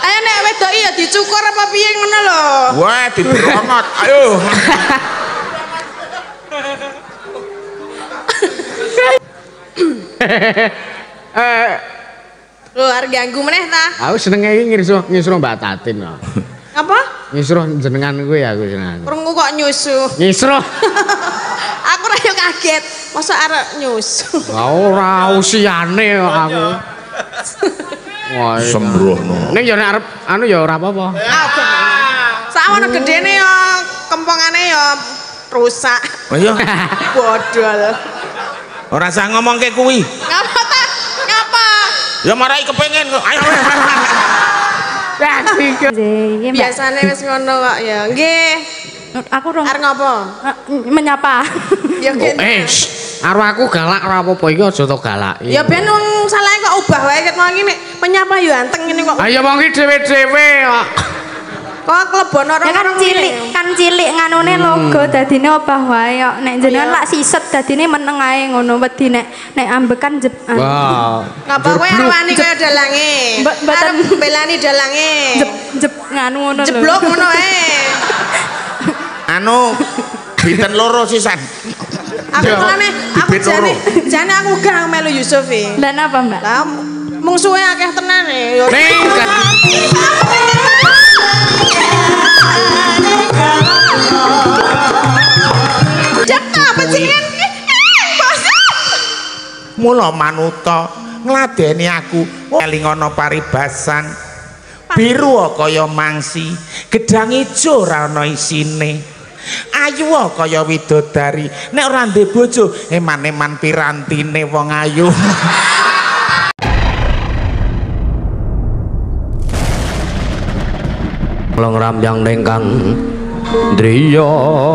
Ayo nek wedok iya dicukur apa piye ngono lho. Wah, diberongot. Ayo. Lho arep ganggu meneh ta? Aku senenge iki ngisruh Mbak Tatin kok. Apa? Ngisruh jenengan kuwi aku seneng. Krungu kok nyusu. Ngisruh. Aku ora yo kaget. Masa arek nyusu. Ora usiane kok aku. Wah, sembrono. Ning yo nek arep anu ya ora apa-apa. Sawono gedene yo kempongane yo rusak. Oh iya. Bodol. Ora usah ngomongke kuwi. Ngapa ta? Ngapa? Ya marai kepengin kok. Ayo. Biasane wis ngono kok ya. Nggih. Aku rong arep ngopo? Menyapa. Ya karo aku galak ora apa-apa iki aja to galaki. Ya ben wong salahe kok ubah wae ket wong iki nek menyapa yo anteng ngene kok. Ah ya wong iki dhewe-dhewe kok. Kok klebon ora kan cilik nganune logo dadine obah wae kok. Nek jenengan lak siset dadine meneng ae ngono wedi nek ambekan Wah. Ngapa kowe arwani kaya dalange? Arep belani dalange. Jep nganu ngono lho. Jeblok ngono ae. Anu biten loro sisan. Aku jane aku gak melu Yusuf e. Lah napa, Mbak? Lah mungsuhe akeh tenan e. Jaka panjenengan mula manuta ngladeni aku eling ana paribasan biru kaya mangsi gedang ijo ora ana isine ayu kaya widodari nek ora ndek bojo eman-eman pirantine wong ayu. Long rambyang nengkang driya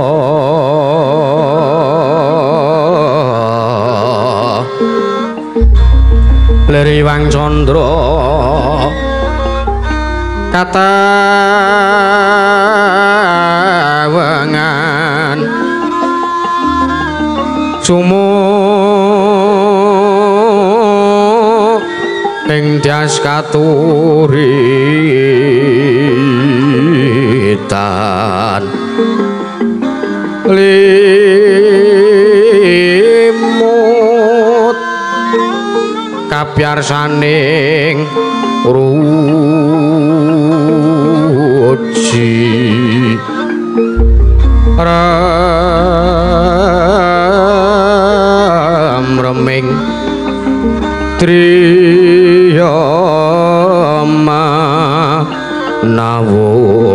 leriwang candra katawangan sumuk ing dias katuritan limut kapiarsaning ruji reming triya manawa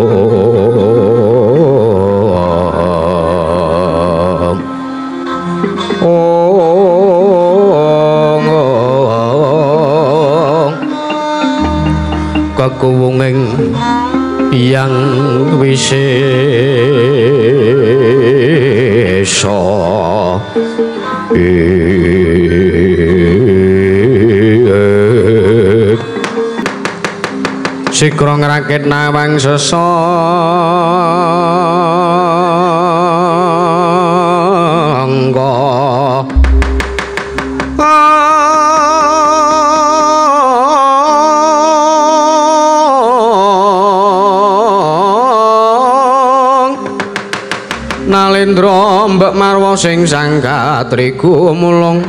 kakuwunging yang wisesa sikra ngrakit nawang sesangga nalendra mbek marwa sing sang katriku mulung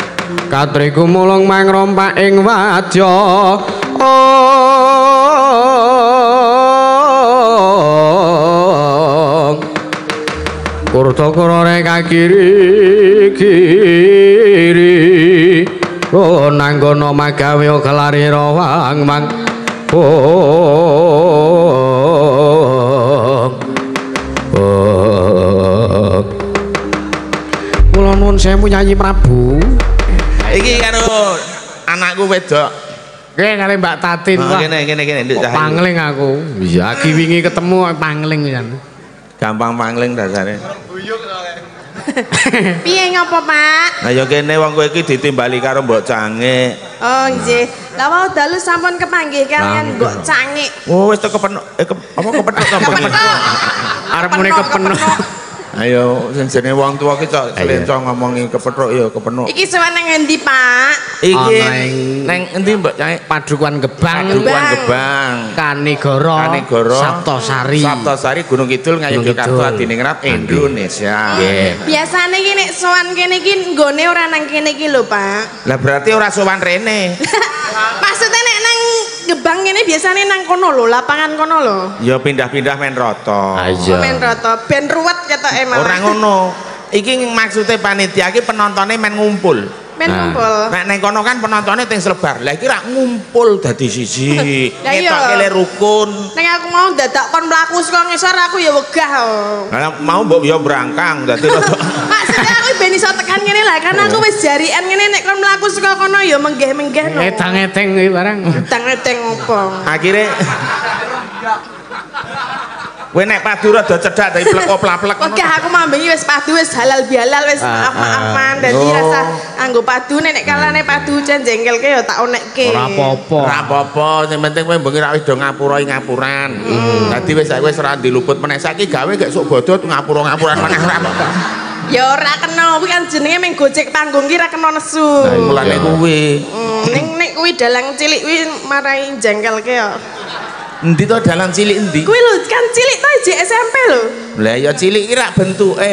mangrompak ing wadya kurta-kurane kakiri-kiri nanggana magawe kelari rawang mang kula nuwun sewu Nyanyi Prabu. Iki karo anakku wedok. Nggih kali Mbak Tatin kok. Ngene nduk cah. Pangling aku. Iya, iki wingi ketemu pangling pisan. Gampang pangling dasare. Piye ngapa, Pak? Nah ya kene wong kowe iki ditimbali karo Mbok Cangik. Oh nggih. Lah wau dalu sampun kepanggih kalian Mbok Cangik. Oh wis kepenuk apa kepenuk kampung. Arep muni kepenuk. Ayo sing jenenge wong tuwa ki cok selenco ngomongi kepethuk ya kepenuk. Iki sowan nang endi, Pak? Iki nang endi Mbak Cai? Padukuhan Gebang. Padukuhan Gebang. Kanigara. Saptosari. Saptosari Gunung Kidul Ngayogyakarta Adiningrat Indonesia. Nggih. Biasane iki nek sowan kene iki nggone ora nang kene iki lho, Pak. Lah berarti ora sowan rene. Maksudnya nek nang Gebang kene biasane nang kono lho, lapangan kono lho. Ya pindah-pindah men rata. Men rata, ben ruwet ketoke malah. Ora ngono. Iki maksudnya panitia iki penontonnya men ngumpul. Men ngumpul. Nek nang kono kan penontonnya ting selebar. Lah iki rak ngumpul dadi siji. Ngetokke le rukun. Nek aku mau dadak kon mlaku saka ngisor aku ya wegah. Lah mau mbok ya brangkang dadi rada. Maksudnya aku ben iso tekan ngene lah karena aku wis jarian ngene nek kon mlaku saka kono ya menggeh-menggeh no. Ngedang-ngedeng kuwi barang. Ngedang-ngedeng opo? Akhire kowe nek padu rada cedhak dadi plek-plek ngono. Oke, aku mambengi wis padu wis halal bihalal wis maaf-maafan dadi rasa anggo padu nek kalane padu jan jengkelke ya tak onekke. Ora apa-apa. Ora apa-apa, sing penting kowe bengi ra wis do ngapurai-ngapuran. Dadi wis saiki wis ora diluput meneh saiki gawe gek sok bodot ngapura-ngapuran meneh ora apa-apa. Ya ora kena kuwi kan jenenge meng gojek panggung ki ra kena nesu. Lah mulane kuwi. Nek kuwi dalang cilik kuwi marai jengkelke ya. Endi to dalan cilik endi? Kuwi lho kan cilik to ijek SMP lho. Lah ya cilik ki rak bentuke.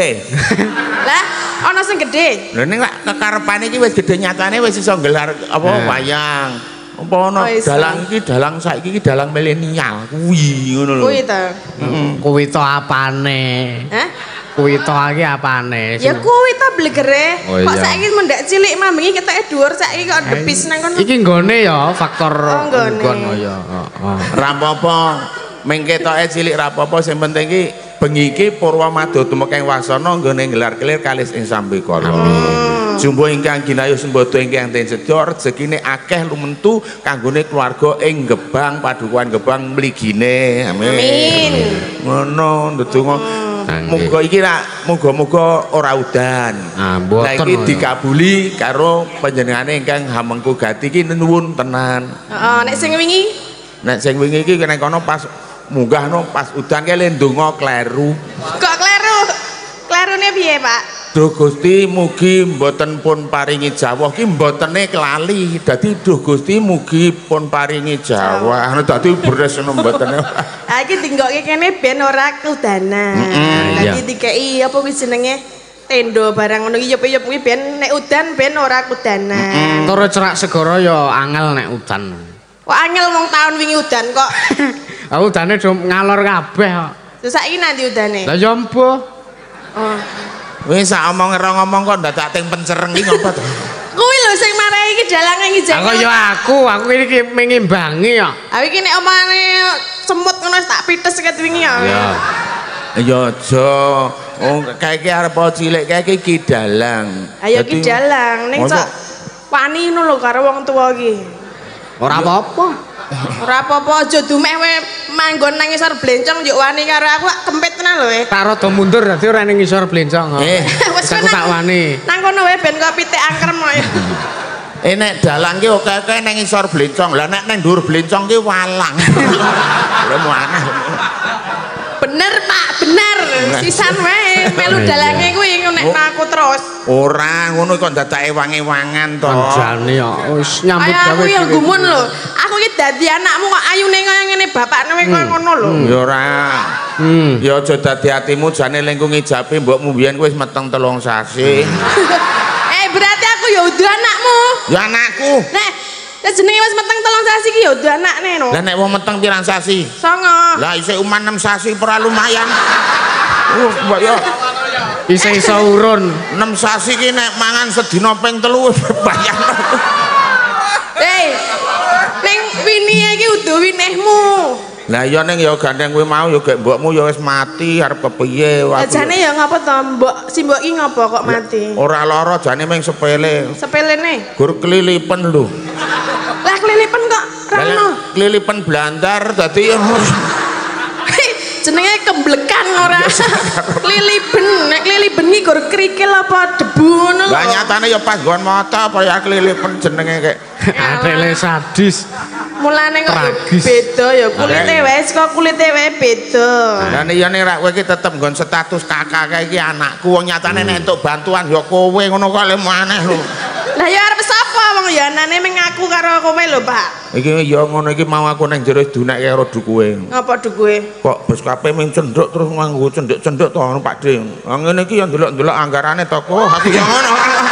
Lah ana sing gedhe. Lha ning lak kekarepane iki wis gedhe nyatane wis iso gelar apa wayang. Apa ana dalang iki dalang saiki iki dalang milenial kuwi ngono lho. Kuwi to. Kuwi to apane? Hah? Kuwi to iki apane? Ya kuwi to blegere. Oh, Kok iya. saiki mendak cilik mambengi ketoke dhuwur saiki kok depis nang kono. Iki nggone ya faktor nggone. nggon ya. Ra apa-apa. Meng ketoke cilik ra apa-apa sing penting iki bengi iki Purwamada tumeka ing wasana nggone gelar kelir kalis ing sambikala. Jumbo ingkang ginayu sembodo ingkang den sedya rezekine akeh lumentu kanggone keluarga ing Gebang Padukuhan Gebang mligine. Amin. Ngono ndedonga. Muga iki rak muga-muga ora udan. Lah iki dikabuli karo panjenengane ingkang hamengku gati iki nuwun tenan. Heeh, nek sing wingi Nek sing wingi iki kene kono pas munggahno pas udan ki le ndonga kleru. kok kleru. Klerune piye, Pak? Duh Gusti mugi mboten pun paringi jawah ki mbotene kelali. Dadi duh Gusti mugi pun paringi jawah. Dadi beres ngono mbotene. Ha iki dinggokke kene ben ora kudanan. Dadi dikeki apa kuwi jenenge? Tendo barang ngono iki yop-yop kuwi ben nek udan ben ora kudanan. Turu cerak segara ya angel nek udan. Kok angel wong taun wingi udan kok. Ah udane do ngalor kabeh kok. Terus saiki nanti udane? Lah ya mbuh. Oh. Wis sak omong kok dadak ting pencereng iki ngopo to? Kuwi lho sing marai iki dalange ngijeng. Aku ya aku iki mengimbangi ya. Ha iki nek omane semut ngono tak pites ket wingi ya. Ya aja. Oh kae iki arep cilik kae iki dalang. Ayo ki dalang ning sok wani ngono lho karo wong tuwa iki. Ora apa-apa. Ora apa-apa aja dumeh we manggon nang ngisor blencong njuk wani karo aku kempit tenan lho. Tak rada mundur dadi ora ning ngisor blencong. Wis aku tak wani. Nang kono wae ben kok pitik angkrem kok. Nek dalang ki oke-oke nang ngisor blencong. Lah nek nang dhuwur blencong ki walang. Lha muanah. Bener Pak, bener. Sisan wae melu dalange kuwi ngenekno aku terus. Ora ngono kok dadak ewang-ewangan to. Anjane ya wis nyambut gawe. Aku ya gumun lho. Aku ki dadi anakmu kok ayune kaya ngene bapakne koyo ngono lho. Ya ora. Ya aja dadi atimu jane lengkung ijabe mbokmu biyen wis meteng 3 sasi. Berarti aku ya udah anakmu. Ya anakku. Nek jenenge wis meteng 3 sasi ki ya udah anakne no. Lah nek wong meteng pirang sasi? 9. Lah isih uman 6 sasi ora lumayan. Mbak ya. Iso urun. 6 sasi ki nek mangan sedina ping 3 bayang. Ning winihe iki udah winehmu. Lah iya ning ya gandeng kowe mau ya gek mbokmu ya wis mati arep kepiye wae. Jane ya ngapa to mbok si mbok iki ngapa kok mati? Ora lara jane mung sepele. Sepelene. Gur kelilipen lho. Lah kelilipen kok ra ono. Kelilipen blandar dadi jenenge kemblekan ora. Keliliben, nek keliliben iki gur krikil apa debu ngono lho. Lah nyatane ya pas nggon mata apa ya kelilipen jenenge kek. Adele sadis. Mulane kok Tragis. beda ya kulite wae kok kulite wae beda. Lah iya nek rak kowe iki tetep nggon status kakak kae iki anakku wong nyatane nek entuk bantuan ya kowe ngono kok le maneh lho. Lah ya arep sapa wong ya anane mengaku karo kowe lho, Pak. Iki ya ngono iki mau aku ning jero dunekke karo dukuwe. Ngapa dukuwe? Kok bos kape ming cendhuk terus nganggo cendhuk-cendhuk to Pak De. Ngene iki ya ndelok-ndelok anggarane toko aku ya ngono.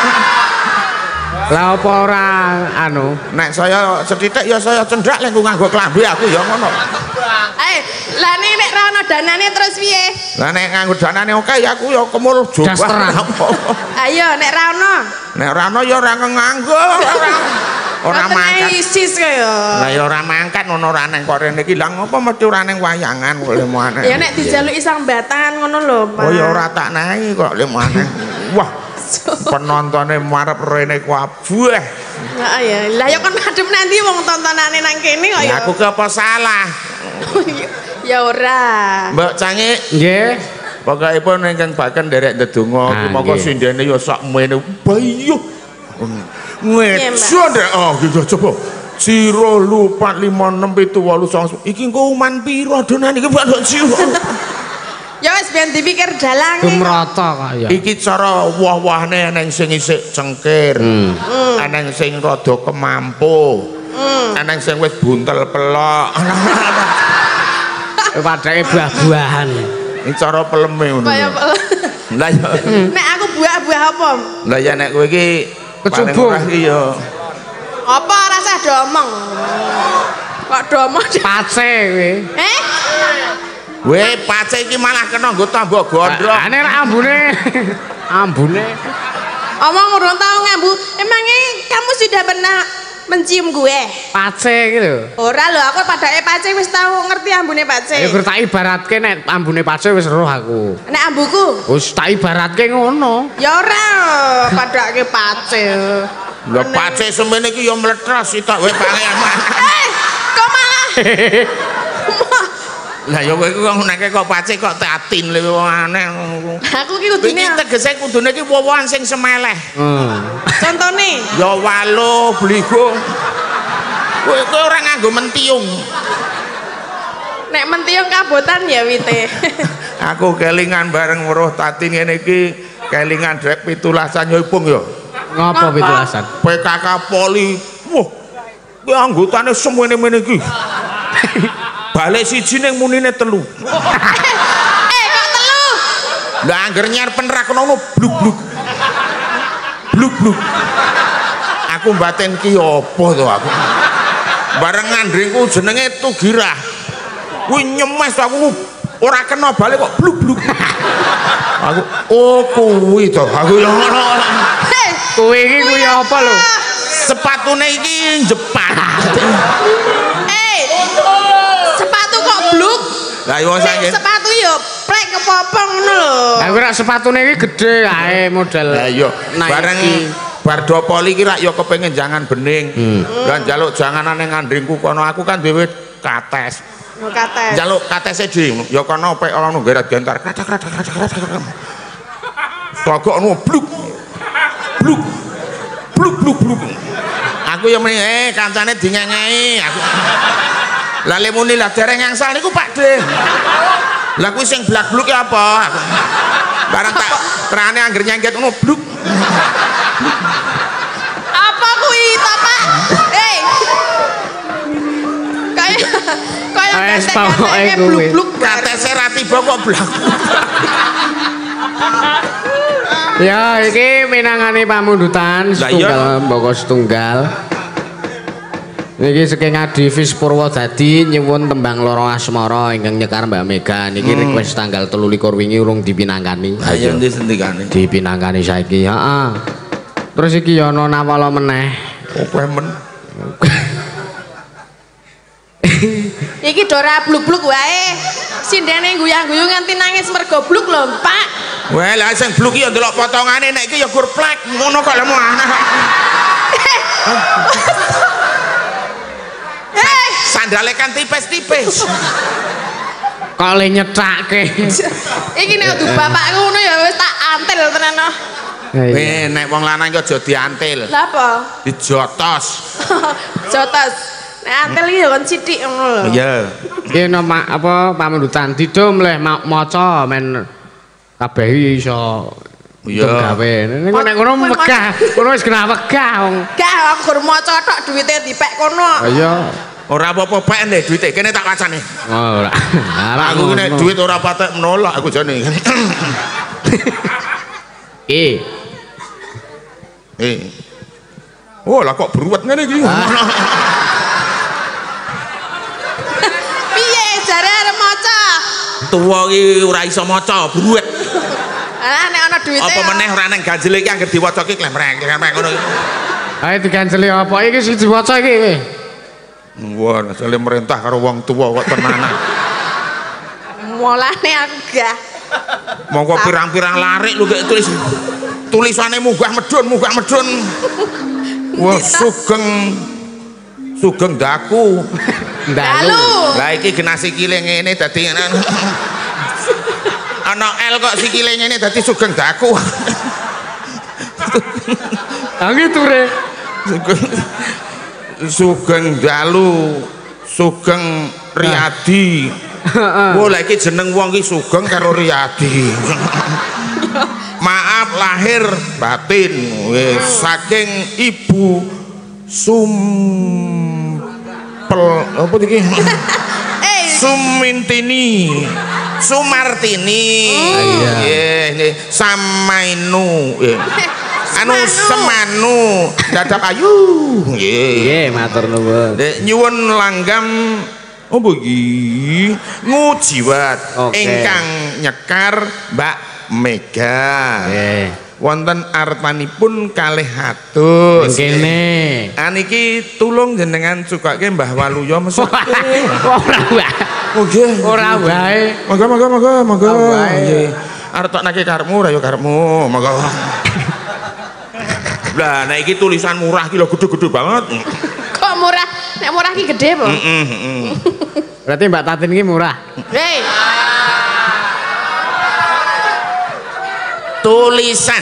Lah apa ora anu? Nek saya sethithik ya saya cendrak lek nganggo klambi aku ya ngono. Lah nek ra ono danane terus piye? Lah nek nganggo danane oke ya aku ya kemul Dasteran. apa. Ayo nek ra ono. Nek ora ono ya ora nganggo. Ora mangkat. Isis kaya. Lah ya ora mangkat ngono ora neng kok rene iki. Lah ngopo mesti ora neng wayangan kok le maneh. Ya nek dijaluki sang batangan ngono lho, Pak. Oh ya ora tak nahi kok le maneh. Wah. Penontonnya marep rene kabeh. Heeh ya. Lah ya kon madhep nanti wong tontonane nang kene kok ya. Aku ke apa salah? Ya ora. Mbak Cangik, Nggih. pokokipun ingkang baken derek ndedonga, monggo nggih. sindene ya sak mene bayo. Ngejo ndek oh gitu coba. 0 4 5 6 7 8 9 iki engko uman piro adonan iki Pak Siro. Ya wis ben dipikir dalang. Gumrata kok ya. Iki cara wah-wahne eneng sing isik cengkir. Eneng sing rada kemampu. Eneng sing wis buntel pelok. Padake buah-buahan. Iki cara peleme ngono. Kaya Lah ya. nek aku buah-buah apa? Lah ya nek kowe iki paling Kecubung. ora iki ya. Apa rasa domong? Kok domong? Pace kowe. Weh, pace iki malah kena nggo tamba gondrong. Ane ra ambune. Ambune. Omong urung tau ngambu. Emangnya kamu sudah pernah mencium gue? Pace gitu. Ora lho, aku padake pace wis tau ngerti ambune pace. Ya gur tak ibaratke nek ambune pace wis roh aku. Nek ambuku? Wis tak ibaratke ngono. Ya ora, padake pace. Lah pace semene iki ya mletras sitok wae pangeman. Kok malah Lah ya kowe kok nek kok pace kok tatin le wong aneh. aku ki kudune. Iki tegese kudune iki wowohan sing semeleh. Contone. Ya walo bligo. Kowe ora nganggo mentiung. Nek mentiung kabotan ya wite. Aku kelingan bareng weruh tati ngene iki kelingan drek 17-an ya Ipung ya. Ngopo 17-an? PKK Poli. Wah. Ki anggotane semene-mene iki. Balik siji ning munine 3. Kok 3? Lah angger nyar penerak ngono bluk-bluk. Bluk-bluk. Aku mbaten ki apa to aku. Bareng ngandringku jenenge Tugirah. Kuwi nyemes aku ora kena balik kok bluk-bluk. Aku oh kuwi to. Aku yo ngono. Kowe iki kuwi apa lho? Sepatune iki jepat. Sepatu kok bluk? Lah yo saiki. Sepatu yo plek kepopo ngono lho. Lah kuwi rak sepatune iki gedhe ae model. Lah yo Nike. bareng Bardo Poli ki rak yo kepengin jangan bening. Lah njaluk janganan ning ngandringku kono aku kan dhewe kates. Yo kates. Njaluk katese dhewe yo kono pek ono gerat gentar. Kratak. Togokno bluk. Bluk. Bluk. Aku yo meni kancane dingengei aku. Lah lemune lah dereng ngangsal niku Pak De. Lah kuwi sing blak-bluk ki apa? Barang tak terane angger nyengket ngono bluk. Apa kuwi to, Pak? Kaya Wes pokoke kuwi. bluk-bluk Katese ra tiba kok blak. Ya iki minangane pamundutan Lah, iya. setunggal mboko setunggal. Niki saking Adivis Purwodadi nyuwun tembang Loro Asmara ingkang nyekar Mbak Mega niki request tanggal 23 wingi urung dipinangkani. Ayo ndi sendikane. Dipinangkani saiki. Heeh. Terus iki ya ana nawala meneh. Kowe men. Iki dora bluk-bluk wae. Sindene guyang-guyu nganti nangis mergo bluk lho, Pak. Wah, lah sing bluk ya ndelok potongane nek iki ya gur plek ngono kok lemu anak. Sandale kan tipis-tipis. Kok le nyethake. Iki nek du bapakku ngono ya wis tak antil tenan. Nek wong lanang ki aja diantil. Lah apa? Dijotos. Jotos. Nek antel iki ya kon sithik ngono lho. Iya. Iki apa pamundutan didum leh maca men kabeh iso Iya. gawe. Nek ngono megah, ngono wis kena wegah wong. Gak aku gur maca tok duwite dipek kono. Iya. Ora apa-apa pek ndek duwite kene tak wacane. Oh, ora. Aku nek duit ora patek menolak aku jane. Oh lah kok beruwet ngene iki. Piye jare arep maca? Tuwa iki ora iso maca, beruwet. Alah nek ana duwite. Apa meneh ora nang ganjel iki anggere diwaca iki klemreng ngono iki. Ayo diganceli apa iki sing diwaca iki kowe? Wah, asale merintah karo wong tuwa kok tenanan. Mulane aku gak. Monggo pirang-pirang larik lho gek tulisane munggah medun. Wah, sugeng daku. Dalu. Lah iki gena sikile ngene dadi ana L kok sikile ngene dadi sugeng daku. Angge ture. Sugeng dalu, Sugeng Riyadi. Oh, lah iki jeneng wong iki Sugeng karo Riyadi. Maaf lahir batin wis saking Ibu apa iki? Sumintini, Sumartini. Nggih, Samainu. Anu semanu dadap ayu nggih matur nuwun nyuwun langgam apa iki ngujiwat ingkang nyekar Mbak Mega nggih wonten artanipun 200 kene aniki tulung jenengan sukake Mbah Waluya mesake ora wae nggih ora wae monggo nggih arep toknake karepmu ora ya karepmu monggo. Lah nek iki tulisan murah ki lho gede-gede banget. Kok murah? Nek murah ki gede po? Berarti Mbak Tatin iki murah. Hei. Tulisan.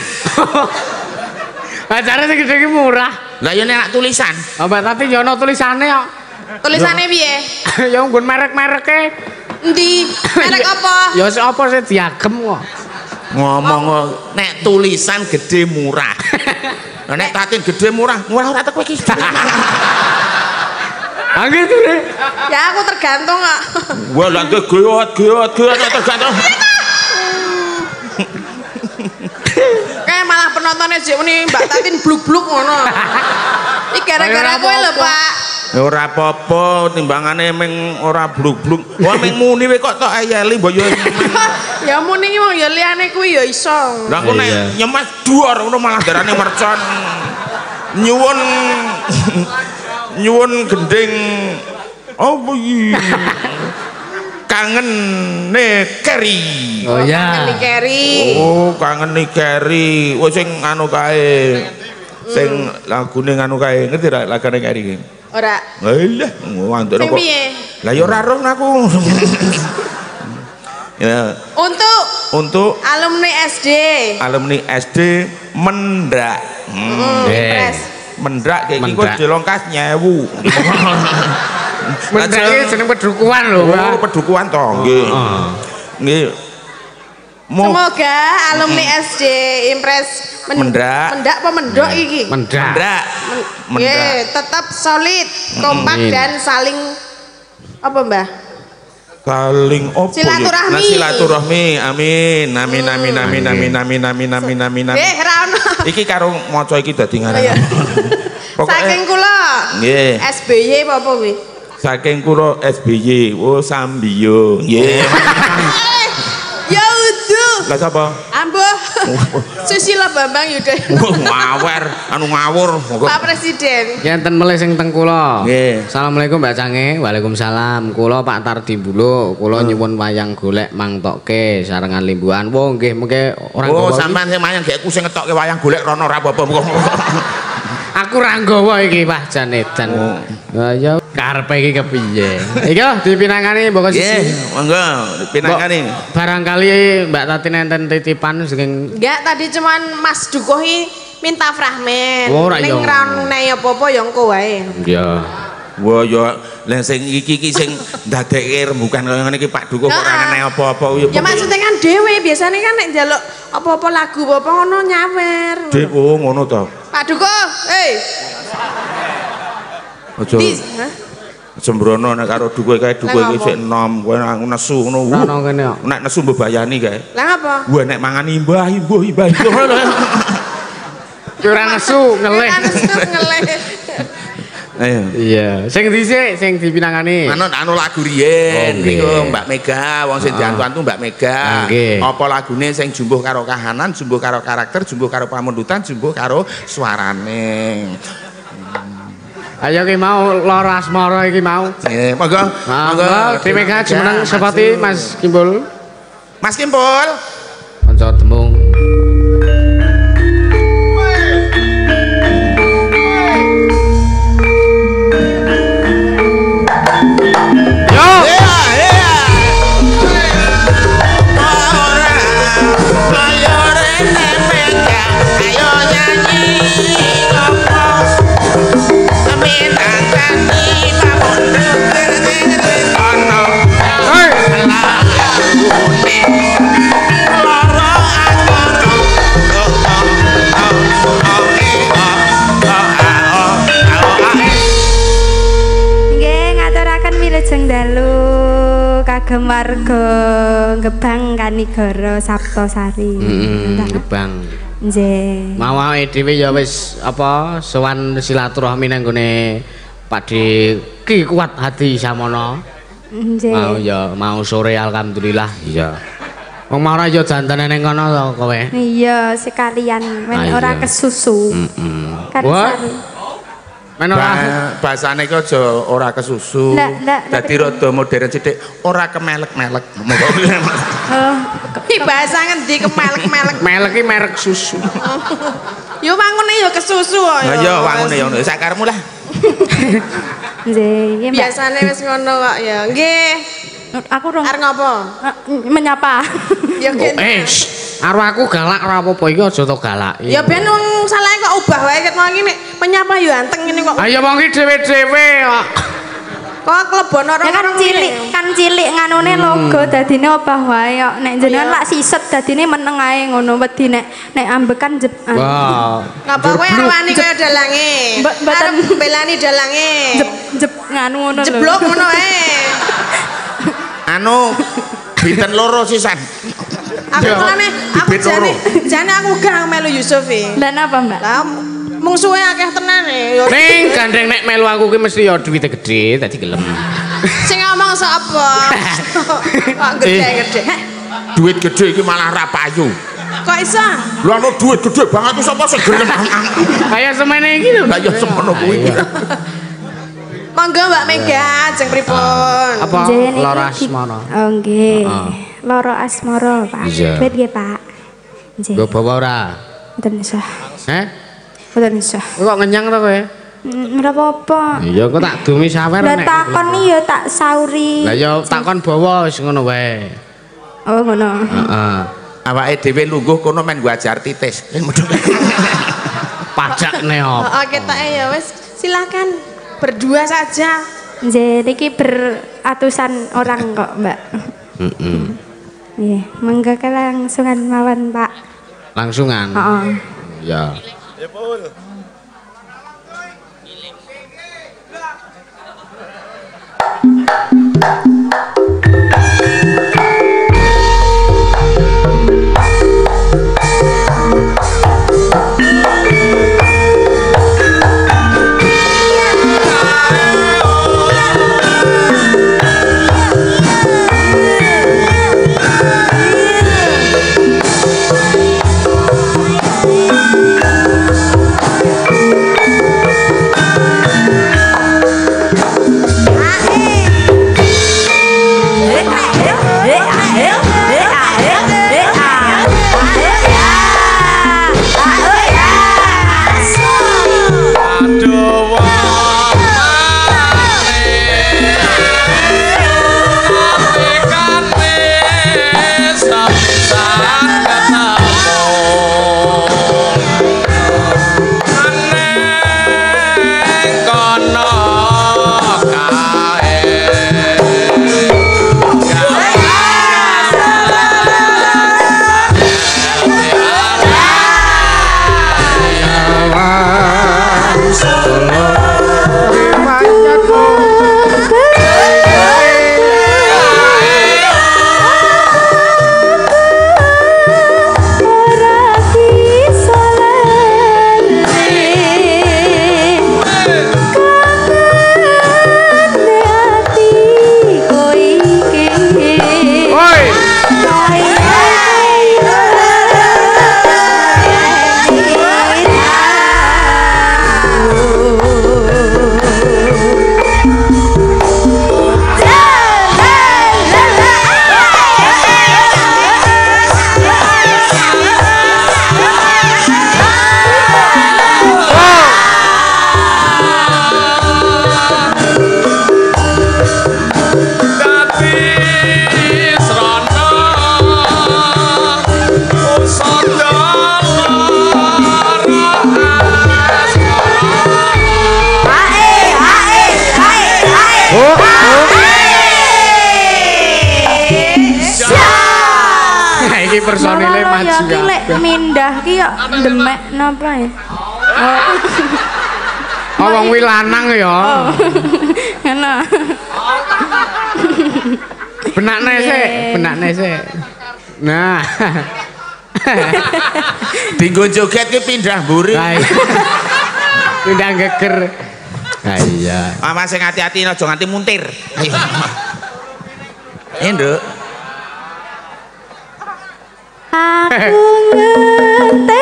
Pacare sing gede iki murah. Lah ya nek tulisan. Mbak Tatin ya ono tulisane kok. Tulisane piye? Ya nggon merek-mereke. Endi? Merek apa? Ya apa sih diagem kok. Ngomong nek tulisan gede murah. Lah nek Tatin gede murah ora teko iki. Angge ture. Ya aku tergantung kok. Wah, lah geot tergantung. Kayak malah penontonnya sih ini Mbak Tatin bluk-bluk ngono. Iki gara-gara kowe lho, Pak. Ya ora apa-apa timbangane meng ora bluk-bluk. Wah meng muni kowe kok tok ayeli mbok yo. Ya muni iki wong ya liyane kuwi ya iso. Lah kok nek nyemes dhuwur ngono malah darane mercon. Nyuwun gending apa iki? Kangen Keri. Oh ya. Keri. Oh, kangen Keri. Oh sing anu kae. Sing lagune anu kae. Ngerti ra lagane Keri iki? Ora. Lah, wandel kok. Sing piye? Lah ya ora roh aku. Ya. Untuk alumni SD. Alumni SD Mendrak. Mendrak kayak iki kok dilongkas 1000. Mendrak iki jeneng pedukuhan lho, Pak. Oh, pedukuhan to, nggih. Nggih. Semoga alumni SD Impres Mendrak. Mendak apa mendok iki? Mendrak. Nggih, tetap solid, kompak dan saling apa, Mbah? Saling opo silaturahmi. Silaturahmi. Amin. Amin. Ra ono. Iki karo maca iki dadi ngarani. Saking kula. Nggih. SBY apa kuwi? Saking kula SBY. Oh, Sambiyo. Nggih. Ya udu. Lah sapa? Ambuh. Susilo Bambang Yudhoyono. Ngawer, anu ngawur. Pak Presiden. Enten melih sing teng kula. Nggih. Assalamualaikum Mbak Cange. Waalaikumsalam. Kula Pak Tardi Buluk. Kula nyuwun wayang golek mangtokke sarengan limbuhan. Wo nggih mengke ora Oh, sampean sing mayang gekku sing ngetokke wayang golek rono ora apa-apa. Aku ra nggawa iki Pak Jan Edan. Lah ya karepe iki kepiye? Iki lho dipinangani mbok siji. Nggih, monggo dipinangani. Barangkali Mbak Tati nenten titipan saking Enggak, tadi cuman Mas Dukuhi minta fragmen. Oh, ora Ning ya. ra ono apa-apa ya engko wae. ya. Wah ya lha sing iki sing ndadekke rembukan kaya ngene iki Pak Dukuh ora ana apa-apa Ya maksudnya kan dhewe biasanya kan nek njaluk apa-apa lagu apa ngono nyawer. Dek oh ngono to. Pak Dukuh, Aja sembrono nek karo Dukuh kae Dukuh iki sik enom kowe nesu ngono. Ora ono kene kok. Nek nesu mbebayani kae. Lah apa? Gua nek mangan imbah ngono. Ora nesu ngeleh. Ngeleh. Ayo. Iya, sing dhisik sing dipinangani. Anu lagu riyen Nggih. niku Mbak Mega, wong sing diantu-antu Mbak Mega. Nggih. Apa lagune sing jumbuh karo kahanan, jumbuh karo karakter, jumbuh karo pamundutan, jumbuh karo suarane. Ayo ki mau lara asmara iki mau. Monggo. Monggo Di Mega jumeneng sepati Mas Kimpul. Mas Kimpul. Kanca tembung. Wilujeng dalu kagem warga Gebang Kanigara Saptosari. Gebang. Nggih. Mau awake dhewe ya wis apa sowan silaturahmi nang gone Pakde Ki Kuat Hati Samono. Nggih. Mau ya mau sore alhamdulillah iya. Wong mau ora ya jantene ning kono to kowe. Iya, sekalian men ora kesusu. Kan Wah. sari. Men ora Bahasane iki aja ora kesusu. Ndak. Dadi rada modern sithik, ora kemelek-melek. Oh, Iki bahasa ngendi kemelek-melek. melek iki merek susu. Yo mangune yo kesusu kok. Lah ya wangune ya ngono, sak karepmu lah. nggih, Mbak. Biasane wis ngono kok ya. Nggih. Aku rong Arep ngopo? menyapa. Ya nggih. Karo aku galak ora apa-apa iki aja to galak. Ya ben wong salahe kok ubah wae ket mau iki nek menyapa yo anteng ngene kok. Ayo wong iki dhewe-dhewe kok. Kok klebon ora Ya kan cilik nganune logo dadine obah wae kok. Nek jenengan lak siset dadine meneng ae ngono wedi nek ambekan Wah. Ngapa kowe arwani kaya dalange? Arep belani dalange. jep nganu ngono lho. Jeblok ngono ae. Anu binten loro sisan. Aku mulane aku jane aku gak melu Yusuf e. Lah napa, Mbak? Lah mungsuhe akeh tenan e. Ning gandeng nek melu aku ki mesti ya duwite gedhe dadi gelem. Sing ngomong sapa? Kok gede-gede. Duit gede iki malah ra payu. Kok iso? Lho anu duit gede banget iku sapa sing gelem. Kaya semene iki lho. Lah ya semono kuwi. Monggo Mbak Mega ajeng pripun? Apa Jenenge lara iki- asmara? Oh nggih. Lara asmara, Pak. Iya. Duit nggih, Pak. Nggih. Mbok bawa ora? Mboten usah. Mboten usah. Kok ngenyang to kowe? Ora apa-apa. Iya kok tak dumi sawer Lah takon ya tak sauri. Lah ya takon bawa wis ngono wae. Oh ngono. Heeh. Awake dhewe lungguh kono men gua ajar titis. Pajakne apa? Oh, ketoke ya wis silakan berdua saja. Nggih, niki beratusan orang kok, Mbak. Heeh. Nggih, mangga kelangsungan mawon, Pak. Langsungan. Heeh. Ya. iki personile maju ya ki lek mindah ki yo demek napa ya oh wong wi lanang ya ngono benakne sik nah dinggo joget ki pindah mburi pindah geger ha iya Mama sing hati-hati aja nganti muntir ayo Nduk aku ngerti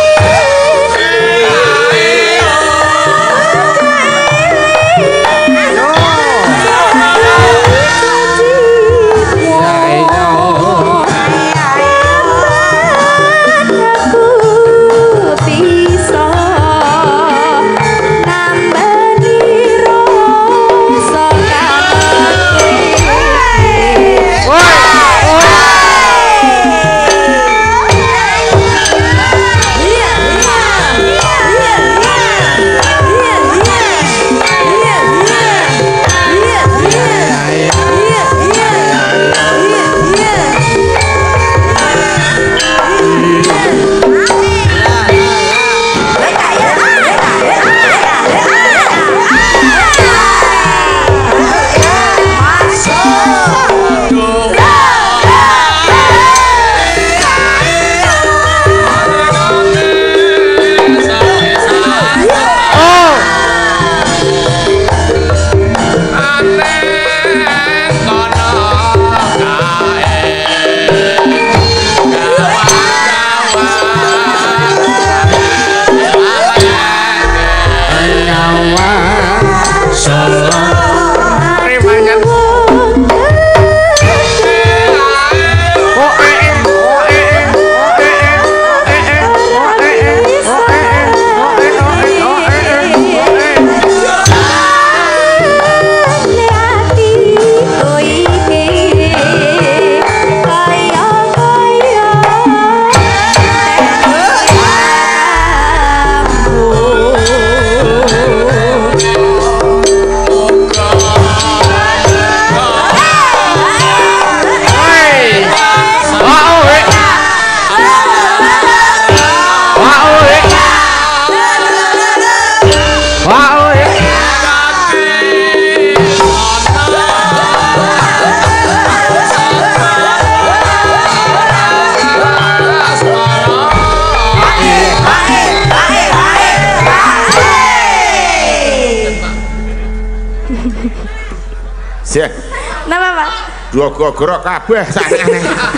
Napa, Pak? Dua gerok kabeh sakjane.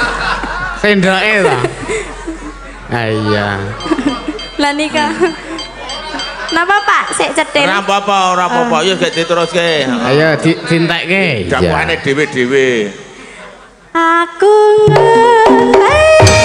Sendoke ta. Ah iya. Lah nika. Napa, Pak? Sik cetil. Ora apa-apa, ya gek diteruske. Ayo dintekke. Dakwahane dhewe-dhewe. Aku ngerti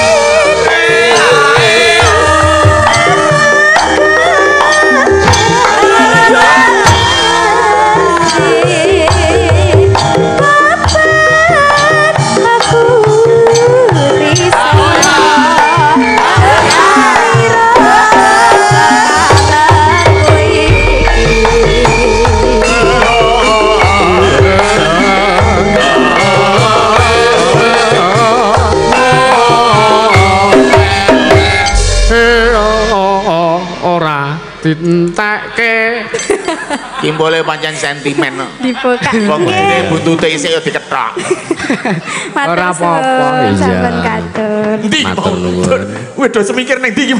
ditekke Timbole pancen sentimen. Dibuka. Wong ngene buntute isih ya dikethok. Ora apa-apa, iya. Saben katur. Ndi Matur nuwun. Wedo semikir ning ndi iki.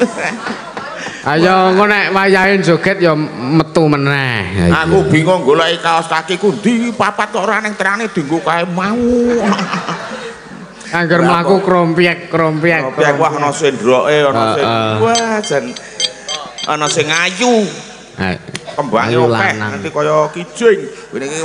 Ayo engko nek wayahe joget ya metu meneh. Aku bingung goleki kaos kakiku ndi papat kok ora ning terane dienggo kae mau. Angger mlaku krompiek. Krompiek wah ana sendroke ana sing wah jan ana sing ayu. Kembange akeh nanti kaya kijing. Ngene iki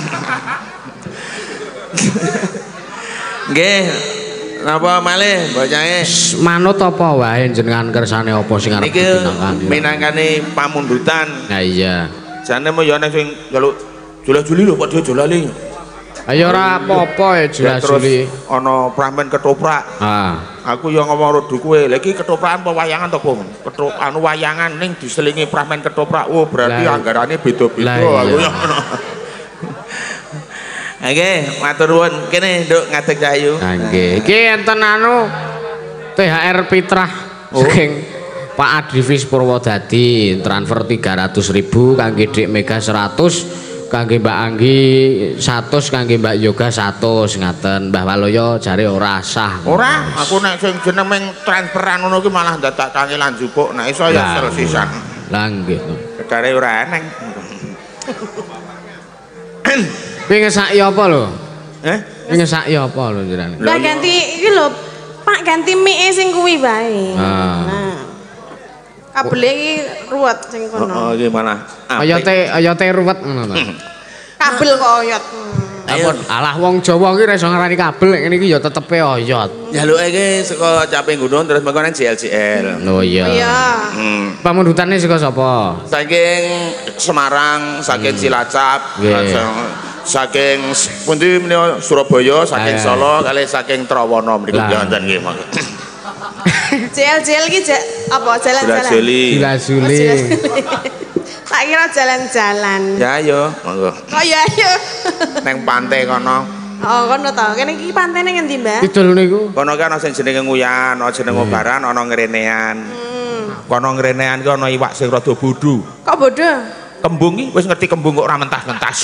nggih. Napa malih bocahé? Manut apa wae jenengan kersane apa sing arep dipinangkan? Minangkane pamundutan. Nah iya. Jane mo ya ana sing njaluk jola-joli lho padha jolale. Ayo ora apa-apa ya jelas-joli. Ana pramen ketoprak. Aku yo ngomong rodo kowe, lha iki ketoprakan apa wayangan to, Bung? Anu wayangan ning diselingi pramen ketoprak. Oh, berarti anggarane beda-beda aku yo. Nggih, matur nuwun. Kene nduk ngadeg Cahyu. Nggih. Iki enten anu THR Fitrah saking Pak Adrivis Purwodadi transfer 300.000 kangge Dik Mega 100 kangge Mbak Anggi 100 kangge Mbak Yoga 100 ngaten. Mbah Waloyo jare ora sah. Ora, aku nek sing jeneng ming transferan ngono ki malah dadak kangelan jupuk. Nek iso ya selesisan. Lah nggih. Kedare ora eneng. Kuwi ngesaki apa lho? Kuwi ngesaki apa lho jenengan? Mbak ganti iki lho, Pak ganti mie sing kuwi bae. Nah. Kabel iki ruwet sing kono. Oh, iki malah Oyote ruwet ngono to. Kabel kok oyot. Alah wong Jawa ki ora iso ngarani kabel nek ngene iki ya tetepe oyot. Jaluke iki saka Caping Gunung terus mengko nang JLJL. Oh iya. Iya. Pamundutane saka sapa? Saking Semarang, saking Cilacap, saking pundi menika Surabaya, saking Solo, kali saking Trawana mriku wonten nggih. JL iki apa jalan-jalan? Jila-juli. Tak kira jalan-jalan. Ya ayo, monggo. Oh ya ayo. Neng pantai kono. Oh kono to. Kene iki pantene ngendi, Mbak? Kidul niku. Kono ki ana sing jenenge Nguyan, ana jeneng Obaran, ana Ngrenean. Kono Ngrenean ki ana iwak sing rada bodho. Kok bodho? Kembung ki wis ngerti kembung kok ora mentas-mentas.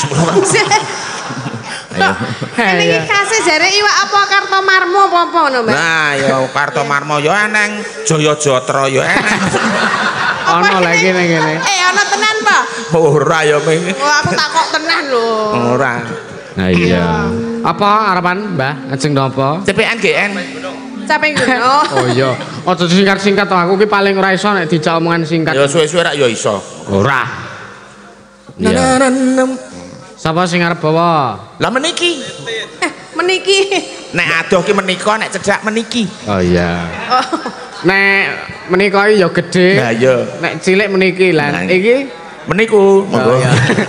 Ayo. Kene iki kasih jare iwak apa Kartomarmo apa ngono, Mbak? Nah, ya Kartomarmo ya eneng, Jayajatra ya eneng. Ana lagi ning kene. Ana tenan po? Ora ya ming. Oh, aku takok tenan lho. Ora. Nah iya. Apa harapan, Mbah? Ajeng napa? CPN GN. Caping Gunung. Oh iya. Aja singkat-singkat to aku ki paling ora iso nek dijak omongan singkat. Ya suwe-suwe rak ya iso. Ora. Iya. Sapa sing arep bawa? Lah meniki. Meniki. Nek adoh ki menika, nek cedhak meniki. Oh iya. Oh. Nek menika ya gedhe. Lah iya. Nek cilik meniki lan iki meniku. Monggo.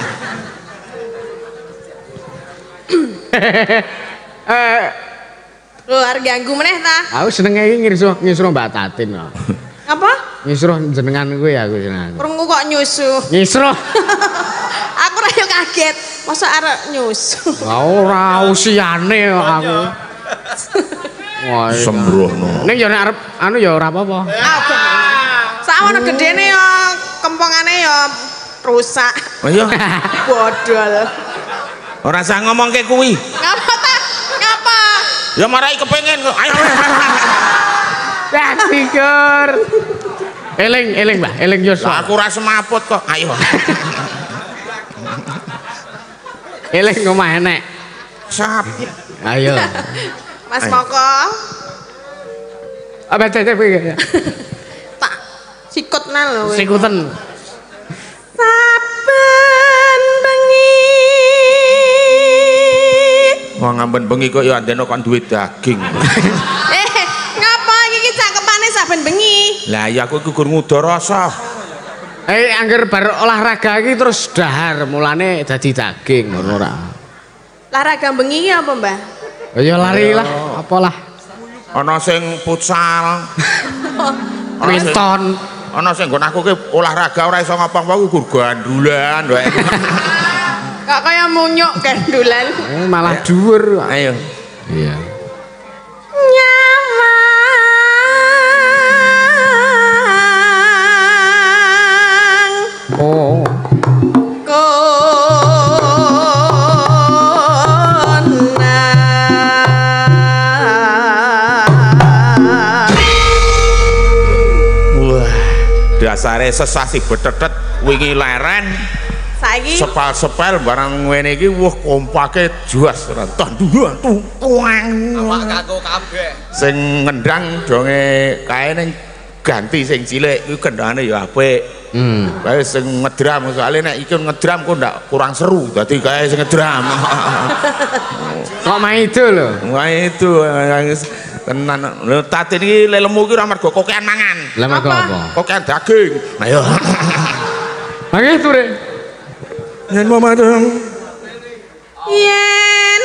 Lho arep ganggu meneh ta? Aku senenge iki ngisruh Mbak Tatin kok. Apa? Ngisruh jenengan kuwi aku seneng. Krungu kok nyusu. Ngisruh. Aku ora yo kaget. Masa arek nyusu. Ora usiane kok aku. Wah, sembrono. Ning ya nek arep anu ya ora apa-apa. Sawono gedene yo kempongane yo rusak. Oh iya. Bodol. Ora usah ngomongke kuwi. Ngapa ta? Ngapa? Ya marai kepengin kok. Ayo. Ya figur. Eling Mbah, eling Yosua. Aku ora semaput kok. Ayo. Eling omah enek. Sap. Ayo. Mas Moko. Apa cecep iki? Tak sikutna lho. Sikuten. Saben bengi. Wong ngamben bengi kok ya andene kon duwe daging. Ngapa iki cakepane saben bengi? Lah ya aku gur ngudo rasa. Angger bar olahraga iki terus dahar mulane dadi daging ngono ora. Olahraga bengi apa, Mbah? Ya lari lah, apalah. Ana sing futsal. Minton. Ana sing nggon aku ki olahraga ora iso ngapa-ngapa ku gur gandulan wae. Kok kaya munyuk gandulan. Malah dhuwur. Ayo. Iya. Nyawang. Oh. Dasare sesasi betetet wingi leren Saiki sepal-sepel barang ngene iki wah kompake juas ora tanduan tuang awak kaku kabeh sing ngendang donge kae ning ganti sing cilik kuwi kendhane ya apik kae sing ngedram soalnya nek iki ngedram kok ndak kurang seru dadi kae sing ngedram Kok main itu lho itu tenan lho Tatin iki lelemu iki ora mergo kokean mangan lah mergo apa kokean daging ayo Mangke ture yen mamadang yen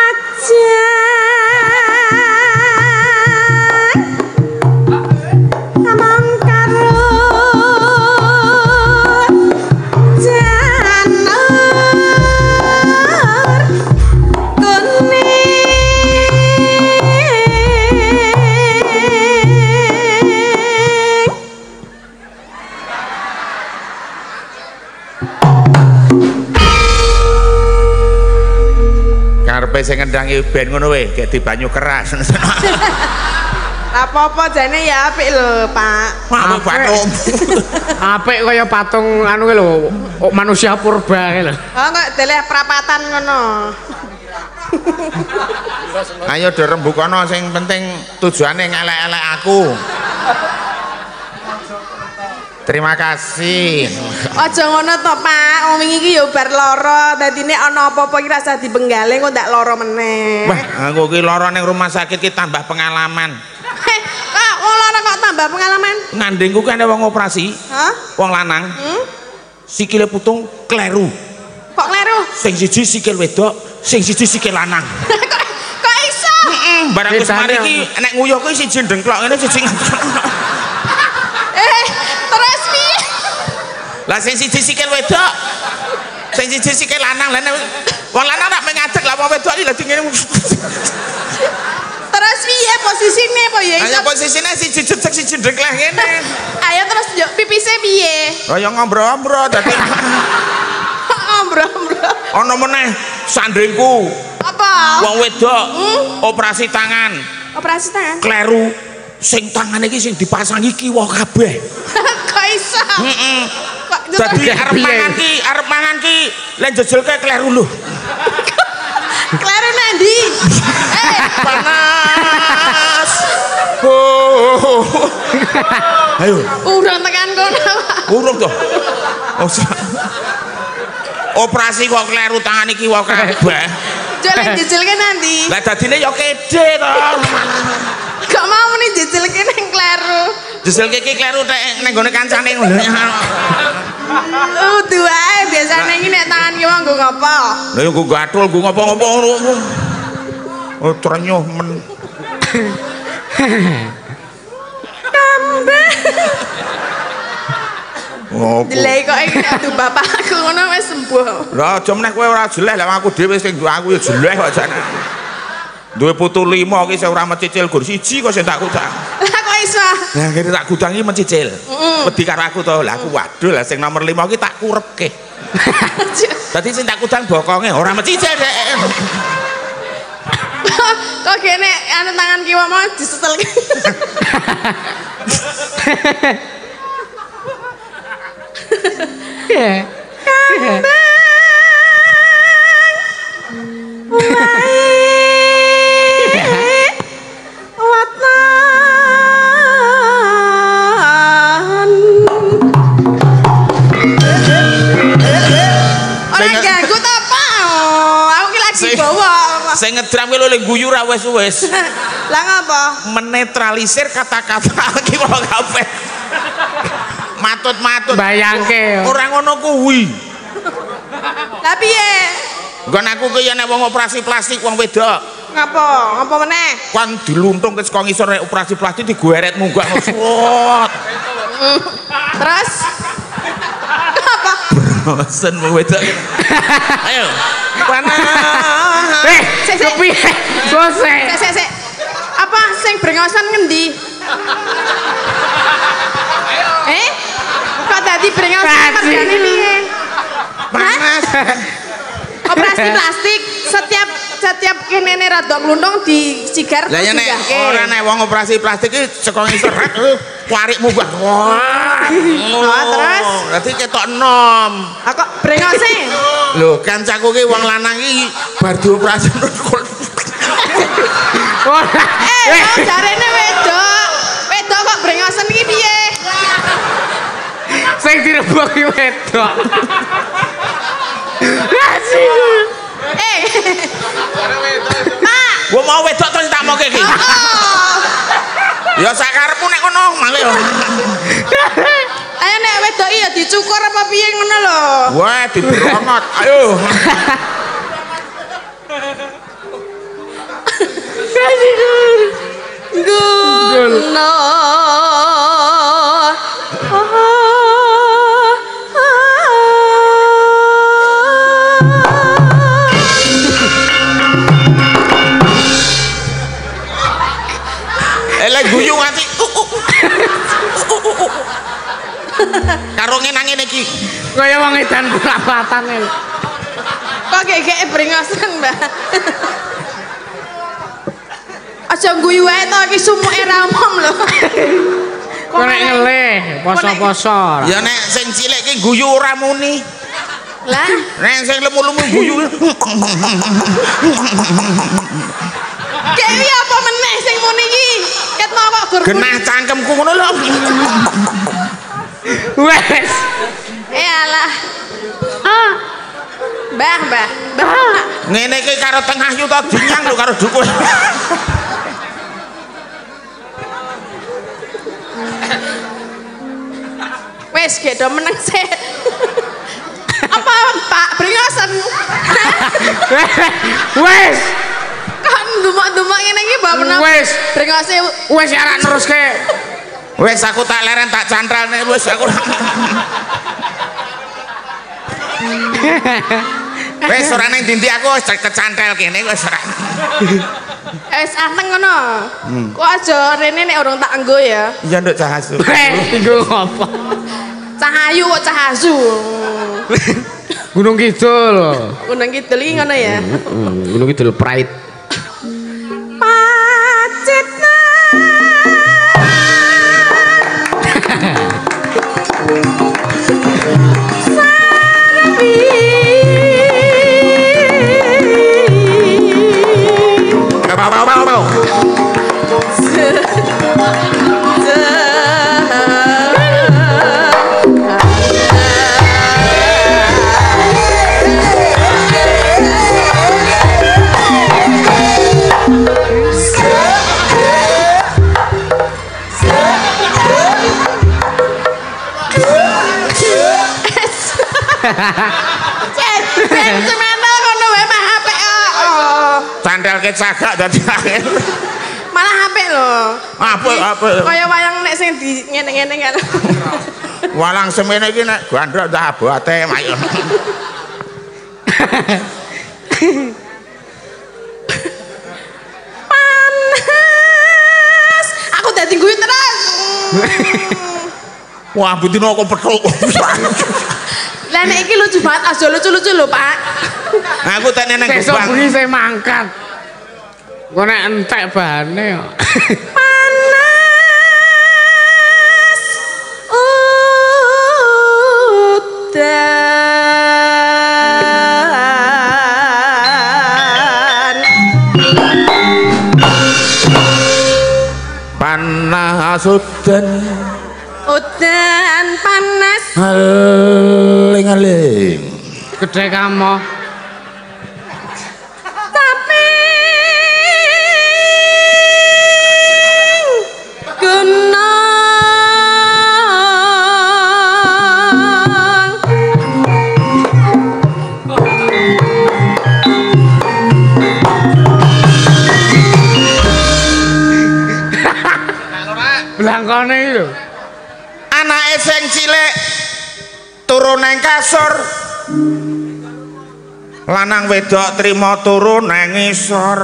mamajang amang karo janar Karepe sing ngendangi ben ngono wae, gek di banyu keras. Apa-apa jane ya apik lho, Pak. Apa patung? Apik kaya patung anu ki lho, manusia purba ki lho. Oh, kok deleh prapatan ngono. Ayo do rembukono sing penting tujuane ngelek-elek aku. Terima kasih. Aja ngono to, Pak. Wong wingi iki ya bar lara, dadine ana apa-apa iki rasa dibenggaleng kok ndak lara meneh. Wah, aku ki lara ning rumah sakit ki tambah pengalaman. Kok wong lara kok tambah pengalaman? Ngandengku kan ada wong operasi. Hah? Wong lanang. Sikile putung kleru. Kok kleru? Sing siji sikil wedok, sing siji sikil lanang. Kok iso? Barang wis mari iki nek nguyuh kuwi siji ndengklok ngene siji. Terus piye? Lah sing siji sikil wedok. Sing siji sikil lanang. Lah wong lanang nak mengadeg lah wong wedok iki dadi ngene. Terus piye posisine apa ya? Ayo posisine siji jejeg siji ndengklek ngene. Ayo terus yo pipise piye? Kaya ngombro-ombro dadi Ombro-ombro. ana meneh sandringku. Apa? Wong wedok operasi tangan. Operasi tangan. Kleru sing tangane iki sing dipasangi kiwa kabeh. Kok iso? Kok Dadi arep mangan ki lek jejelke kleru lho. kleru nanti. Panas. Ayo. Urung tekan kono. Urung to. Operasi kok kleru tangan iki wae kabeh. Jalan jejelke nanti. Lah dadine ya kede to. Gak mau meni jejelke nang kleru. Jejelke iki kleru nek ning gone kancane ngono. Duae biasane iki nek tangan ki wong nggo ngopo? Lah yo nggo gathul, nggo ngopo-ngopo ngono. Oh, trenyuh men. Oh, Jelek kok iki aduh bapakku ngono wis sembuh. lah aja meneh kowe ora jeleh lah aku dhewe sing aku ya jeleh kok jane. Duwe putu 5 iki sing ora mencicil gur siji kok sing tak kutang. Lah kok iso? Lah kene tak gudang iki mencicil. Wedi karo aku to. Lah aku waduh lah sing nomor 5 iki tak kurepke. Dadi sing tak kudang bokonge ora mencicil dek. Kok kene anu tangan kiwa mau disetelke. Orang ganggu ta apa? Aku ki lagi bawa. Sing ngedram ki lho le guyu ra wis-wis. Lah ngapa? Menetralisir kata-kata iki kok kabeh. Matut-matut. Bayangke. Ora ngono kuwi. Lah piye? Nggon aku ki ya nek wong operasi plastik wong wedok. Ngapa? Ngapa meneh? Kan diluntung ke saka ngisor nek operasi plastik digweret munggah ngesot. Terus? Apa? Bosen wong wedok. Ayo. Panas. Kepiye? Gose. Sik. Apa sing brengosan ngendi? Kok dadi brengosan mergane piye? Panas. Operasi plastik setiap kenene rada glundung di sigar Lah ya nek ora nek wong operasi plastik iki saka ngisor warik munggah. Wah. Terus? Dadi ketok enom. Kok brengose? Lho, kancaku ki wong lanang iki bar dioperasi. Jarene wedok. Wedok kok brengosen iki piye? Sing direbok ki wedok. Mak, Gua mau wedok to tak moke iki. Ya sakarepmu nek ngono mangke. ayo nek wedok iya dicukur apa piye ngono lho. Wah, diberongot. Ayo. Guna. Elek guyu nganti. Karo ngene iki. Kaya wong edan perapatan. Kok gegek brengosan, Mbak. Aja guyu wae to iki sumuke ra umum lho. Kok nek ngelih poso-poso. Ya nek sing cilik ki guyu ora muni. Lah, Nek sing lemu-lemu guyu. Dewi apa meneh sing muni iki? Ket mau kok gur. Genah cangkemku ngono lho. Wes. Iyalah. Mbah. Ngene iki karo tengah yu to dinyang lho karo dukun. Wes gedo meneng sik. Apa Pak brengosan? Wes. Kan dumuk-dumuk ngene iki mbak menapa? Wes. Brengose Wes ora neruske. Wes aku tak leren tak cantralne wis aku. Wes ora ning dindi aku wis kecantel kene wis ora. wis anteng ngono. Kok aja rene nek urung tak enggo ya. Iya nduk cahasu. Iku apa? Cahayu kok cahasu. Gunung Kidul. Gunung Kidul iki ngono ya. Gunung Kidul Pride. Pacitna. Semental kono wae mah HP. Cantelke cagak dadi angel. Malah HP lho. Apa? Kaya wayang nek sing di ngene-ngene kan. Walang semene iki nek gandrok tak abote mayo. Panas. Aku dadi guyu terus. Wah, butino kok petuk. Lah nek iki lucu banget, aja lucu-lucu lho, Pak. Aku tak neneng Besok gebang. bengi saya mangkat. Kok nek entek bahane kok. Panas. Udan. Panas udan. Udan panas. Aling-aling. Gedhe kamu. Tapi gunung Blangkone iki lho. Anake sing cilik turu nang kasur. Lanang wedok trima turu nang ngisor.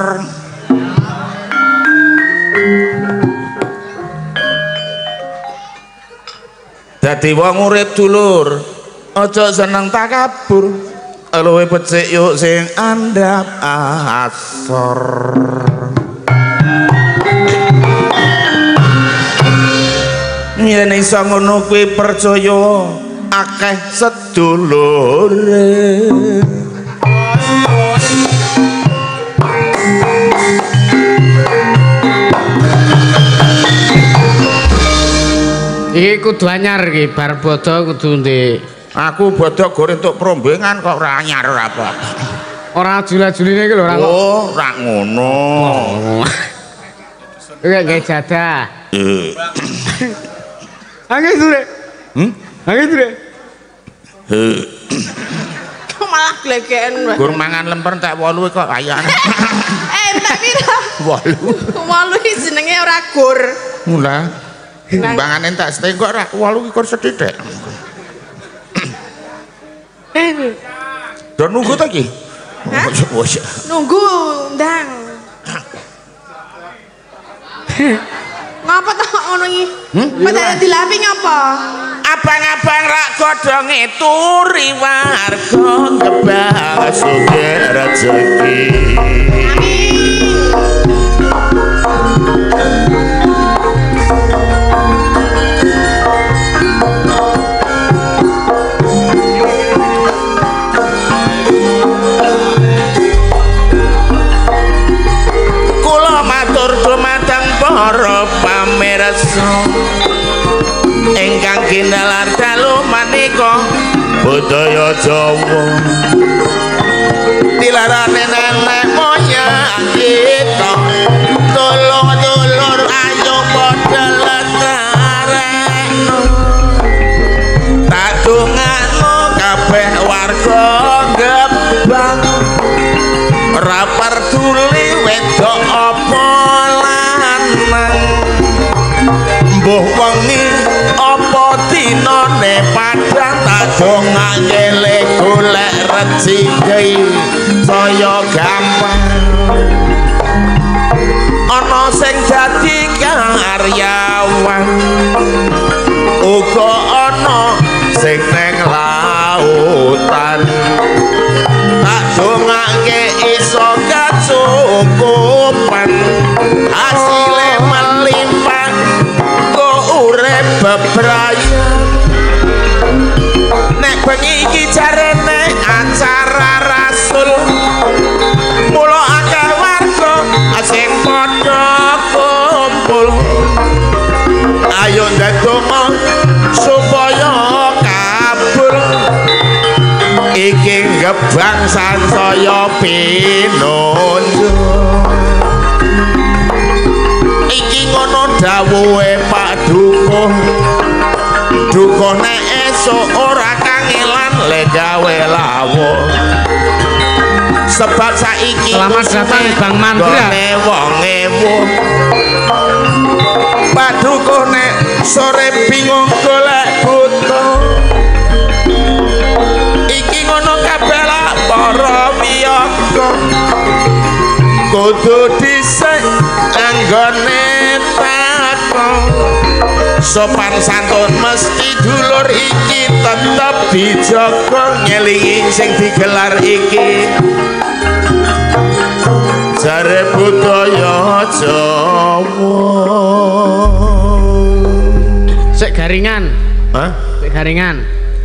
Dadi wong urip dulur, aja seneng takabur. Luwe becik yuk sing andhap asor. Yen iso ngono kuwi percaya akeh sedulure. Iki kudu anyar iki bar bodo kudu ndek. Aku bodo gore entuk prombengan kok ora anyar apa. Ora jula-juline iki lho ora kok. Oh, ora ngono. Iki gawe jadah. Angge sure. Angge sure. kok malah glegeken wae. Gur mangan lemper tak 8 kok ayane. Entek pira? 8. 8 iki jenenge ora gur. Mula timbangan entek setengah kok ora 8 iki kur sethithik. Do nunggu ta iki? Nunggu ndang. Ngapa tak ngono ngono iki. Padahal dilapi ngapa? Abang-abang rak godhonge turi warga kebak sugih rezeki. Kula matur dumateng para pamirsa ingkang kindalar dalu manika budaya Jawa dilarane nenek moyang kita dulur-dulur ayo padha lestarekno tak dongakno kabeh warga Gebang ora peduli wedok apa lanang mbuh wengi apa dinane padhang tak dongake golek rezeki saya gampang ana sing dadi karyawan uga ana sing neng lautan tak dongake iso kacukupan hasile melimpah kok urip bebrayan nek bengi iki jarene acara rasul mula akeh warga sing padha kumpul ayo ndedonga supaya kabul iki Gebang sansaya pinunjuk iki ngono dawuhe Pak Dukuh Dukuh nek esuk ora kangelan le gawe lawuh sebab saiki selamat datang Bang Mandra wong ewu Pak Dukuh nek sore bingung golek butuh iki ngono kabeh lah para wiyaga kudu dhisik anggone takon sopan santun mesti dulur iki tetep dijaga ngelingi sing digelar iki jare budaya Jawa sik garingan hah sik garingan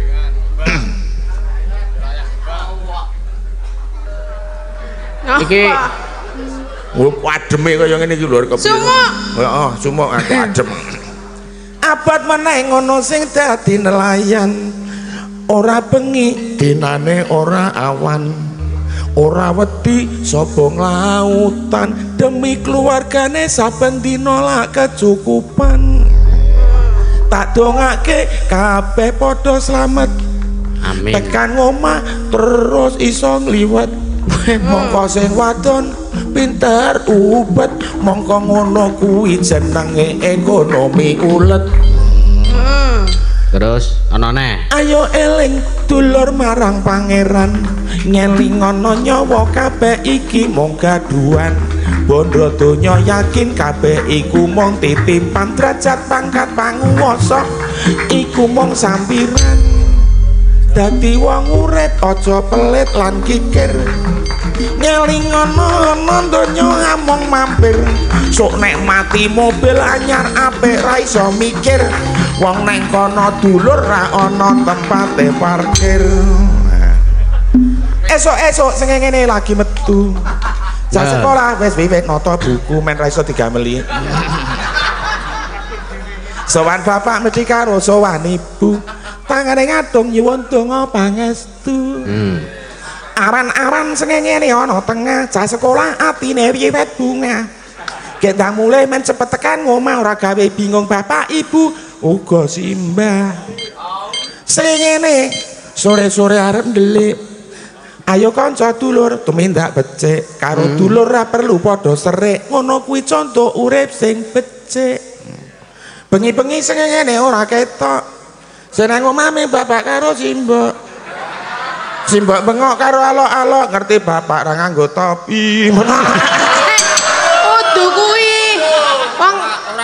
iki ademe kaya ngene iki lho kepiye Sumuk. heeh sumuk adem abad meneh ngono sing dadi nelayan ora bengi dinane ora awan ora wedi sapa nglautan demi keluargane saben dina lak kecukupan tak dongake kabeh padha slamet amin tekan ngomah terus iso ngliwet mongko sing wadon pinter ubet mongko ngono kuwi jenenge ekonomi ulet terus ana neh ayo eling dulur marang pangeran ngelingono nyawa kabeh iki mung gaduhan bondo donya yakin kabeh iku mung titipan derajat pangkat panguwasa iku mung sampiran dadi wong urip aja pelit lan kikir ngelingono donya among mampir sok nek mati mobil anyar apik ra iso mikir wong neng kono dulur ra ana tempate parkir esok-esok sing ngene lagi metu jam sekolah wis wiwit nata buku men ra iso digameli sowan bapak mesti karo sowan ibu tangane ngadung nyuwun donga pangestu aran-aran sengenge ana tengah cah sekolah atine wiwit bunga gendang mulai men cepet tekan ngomah ora gawe bingung bapak ibu uga simbah sengenge sore-sore arep ndelik ayo kanca dulur tumindak becik karo dulur ra perlu padha serik ngono kuwi contoh urip sing becik bengi-bengi sengenge ora ketok seneng omah bapak karo simbok simbok bengok karo alok-alok ngerti bapak ra nganggo topi Kudu kuwi. Wong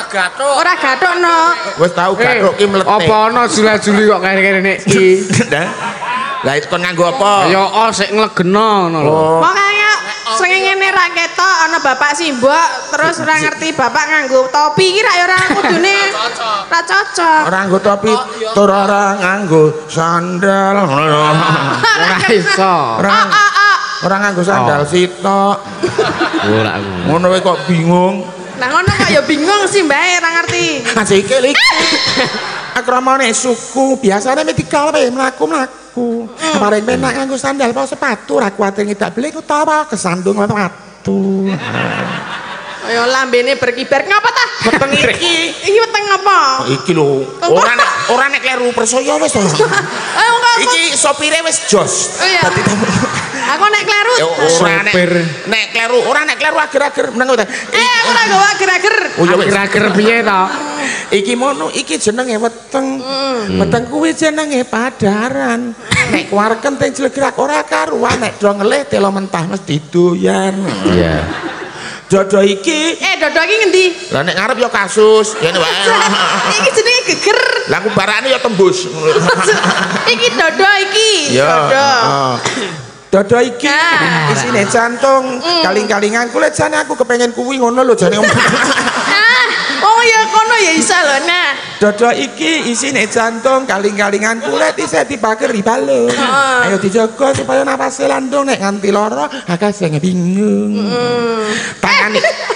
gathuk. Ora gathukno. Wis tau gathuk ki mlete. Apa ana jula-juli kok kene-kene iki? Lah itu kon nganggo apa? Ya sik nglegeno ngono lho. Makanya srengenge ra ketok ana bapak simbok terus ora ngerti bapak nganggo topi iki ra ya ora kudune ra cocok. Ora nganggo topi, tur ora nganggo sandal. Ora iso. Ora nganggo sandal sitok. Ora Ngono wae kok bingung. Lah ngono kok ya bingung sih Mbak, ora ngerti. Sikil iki. Akramane suku biasane medikal wae mlaku-mlaku. Paling penak nganggo sandal apa sepatu ra kuwatir ngidak belik utawa kesandung watu. Kaya lambene berkibar ngapa ta? Weteng iki. Iki weteng apa? Iki lho. Ora nek kleru persoyo wis to. Ayo engko. Iki sopire wis jos. Oh iya. Dadi Aku nek kleru. Sopir. Ora nek kleru ager-ager meneng ta. Ora gawe ager-ager. Oh ya wis. Ager-ager piye to? Iki mono iki jenenge weteng. Weteng kuwi jenenge padaran. Nek kuarken teng jlegrak ora karuan nek do ngelih telo mentah mesti doyan. Iya. Dodo iki. Dodo iki ngendi? Lah nek ngarep ya kasus, kene wae. Iki jenenge geger. Lah ku barane ya tembus. Iki dodo iki. Dodo. Dodo iki isine jantung, kaling-kalingan kulit jane aku kepengen kuwi ngono lho jane. Oh ya kono ya iso lho nah. Dodo iki isine jantung, kaling-kalingan kulit isih dipaker dibalo. Ayo dijaga supaya napase landung nek nganti lara akeh sing bingung. Tangan.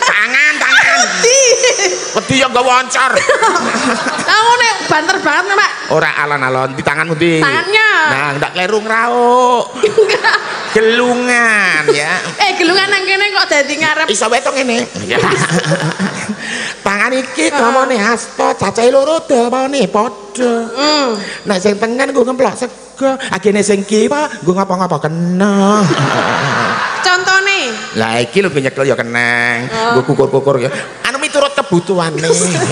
Wedi yo nggawa oncar. Lah ngene banter banget Pak. Ora alon-alon di tanganmu ndi? Tangannya. Nah, ndak kleru ngrauk. Gelungan ya. Gelungan nang kene kok dadi ngarep. Iso wae to ngene. Tangan iki kramane hasta, cacahe loro dawane padha. Nek sing tengen nggo ngemplok sego, agene sing kiwa nggo ngapa-ngapa kena. Contone. Lah iki lho nyekel ya keneng, nggo kukur-kukur ya. Anu miturut kebutuhane.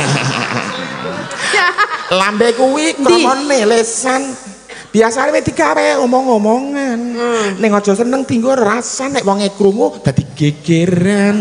Lambe kuwi kramane lesan. Biasane wis digawe omong-omongan. Ning aja seneng dienggo rasan nek wonge krungu dadi gegeran.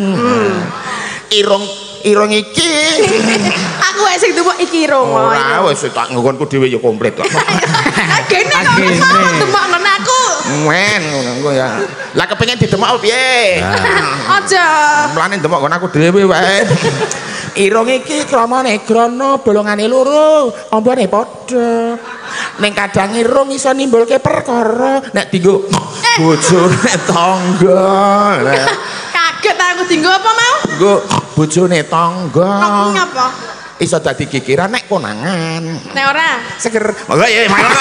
Irung iki. Aku wis sing tuwuk iki irung. Ora wis tak nggonku dhewe ya komplit kok. Agene kok demok ngono aku. Men ngono ya. Lah kepengin didemok piye? Aja. Mulane demok ngono aku dhewe wae. Irung iki kramane grana bolongane loro, ambane padha. Ning kadang irung iso nimbulke perkara nek dienggo bojone tangga. Kaget aku dienggo apa mau? Nggo bojone tangga. Ngapa? Iso dadi kikiran nek konangan. Nek ora. Seger. Monggo ya, monggo.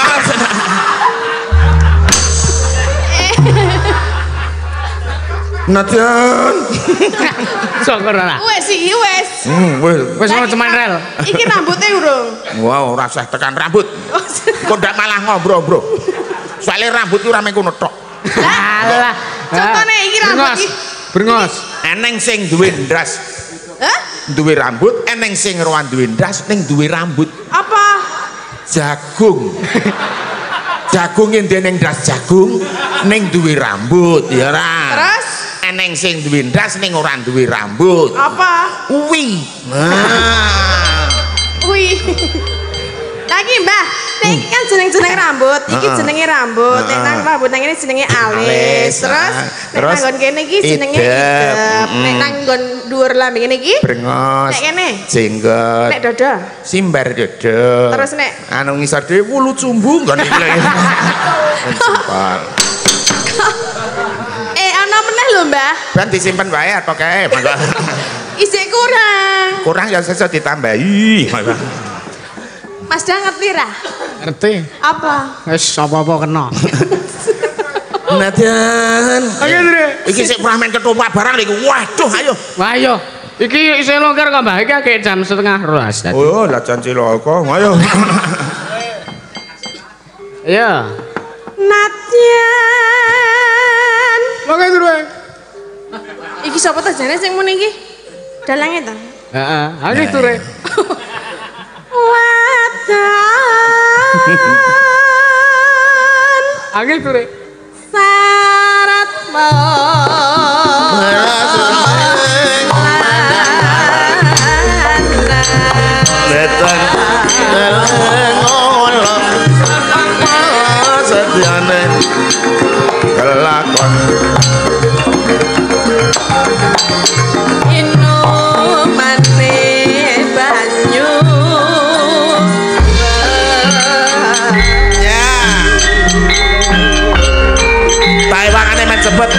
Nadyan. Syukur ora. Wes iki wes. Wis Wis ceman rel. Iki rambutnya urung. Wow, ora usah tekan rambut. Kok ndak malah ngobrol, Bro. Soale rambut ki ora mung ngono tok. Alah. Contone iki rambut iki. Brengos. Eneng sing duwe ndras. Hah? Duwe rambut, eneng sing ora duwe ndras ning duwe rambut. Apa? Jagung. Jagung ndene ndras jagung ning duwe rambut, ya ora. Terus? Eneng sing duwe ndras ning ora duwe rambut. Apa? Uwi. Nah. Wih. Lagi Mbah, ini kan jeneng-jeneng rambut, iki jenenge rambut, nek nang rambut nang ini jenenge alis. Terus nek nang nggon kene iki jenenge idep. Nek nang nggon dhuwur lambe kene iki Brengos. nek kene Jenggot. nek dodo. Simbar dodo. Terus nek anu ngisor dhewe wulu cumbu nggon iki lho. Simpal. ana meneh lho Mbah. Ben disimpen wae apa kae, monggo. Isih kurang. Kurang ya sesuk ditambahi. Mas dah ngerti ra? Ngerti. Apa? Wis apa-apa kena. Nadyan. Oke, Dre. Iki sik pramen ketoprak barang lho. Waduh, ayo. Wah, ayo. Iki isih longgar kok, Mbah. Iki agek jam 12:30 tadi. Oh, lah jan cilaka. Ayo. Iya. Nadyan. Oke, Dre. Iki sapa ta jane sing muni iki? Dalange ta? Heeh, ayo Dre. Wadan Angel Dre. syarat ngolong setiane kelakon ino mane banyu ya taiwangane men cepet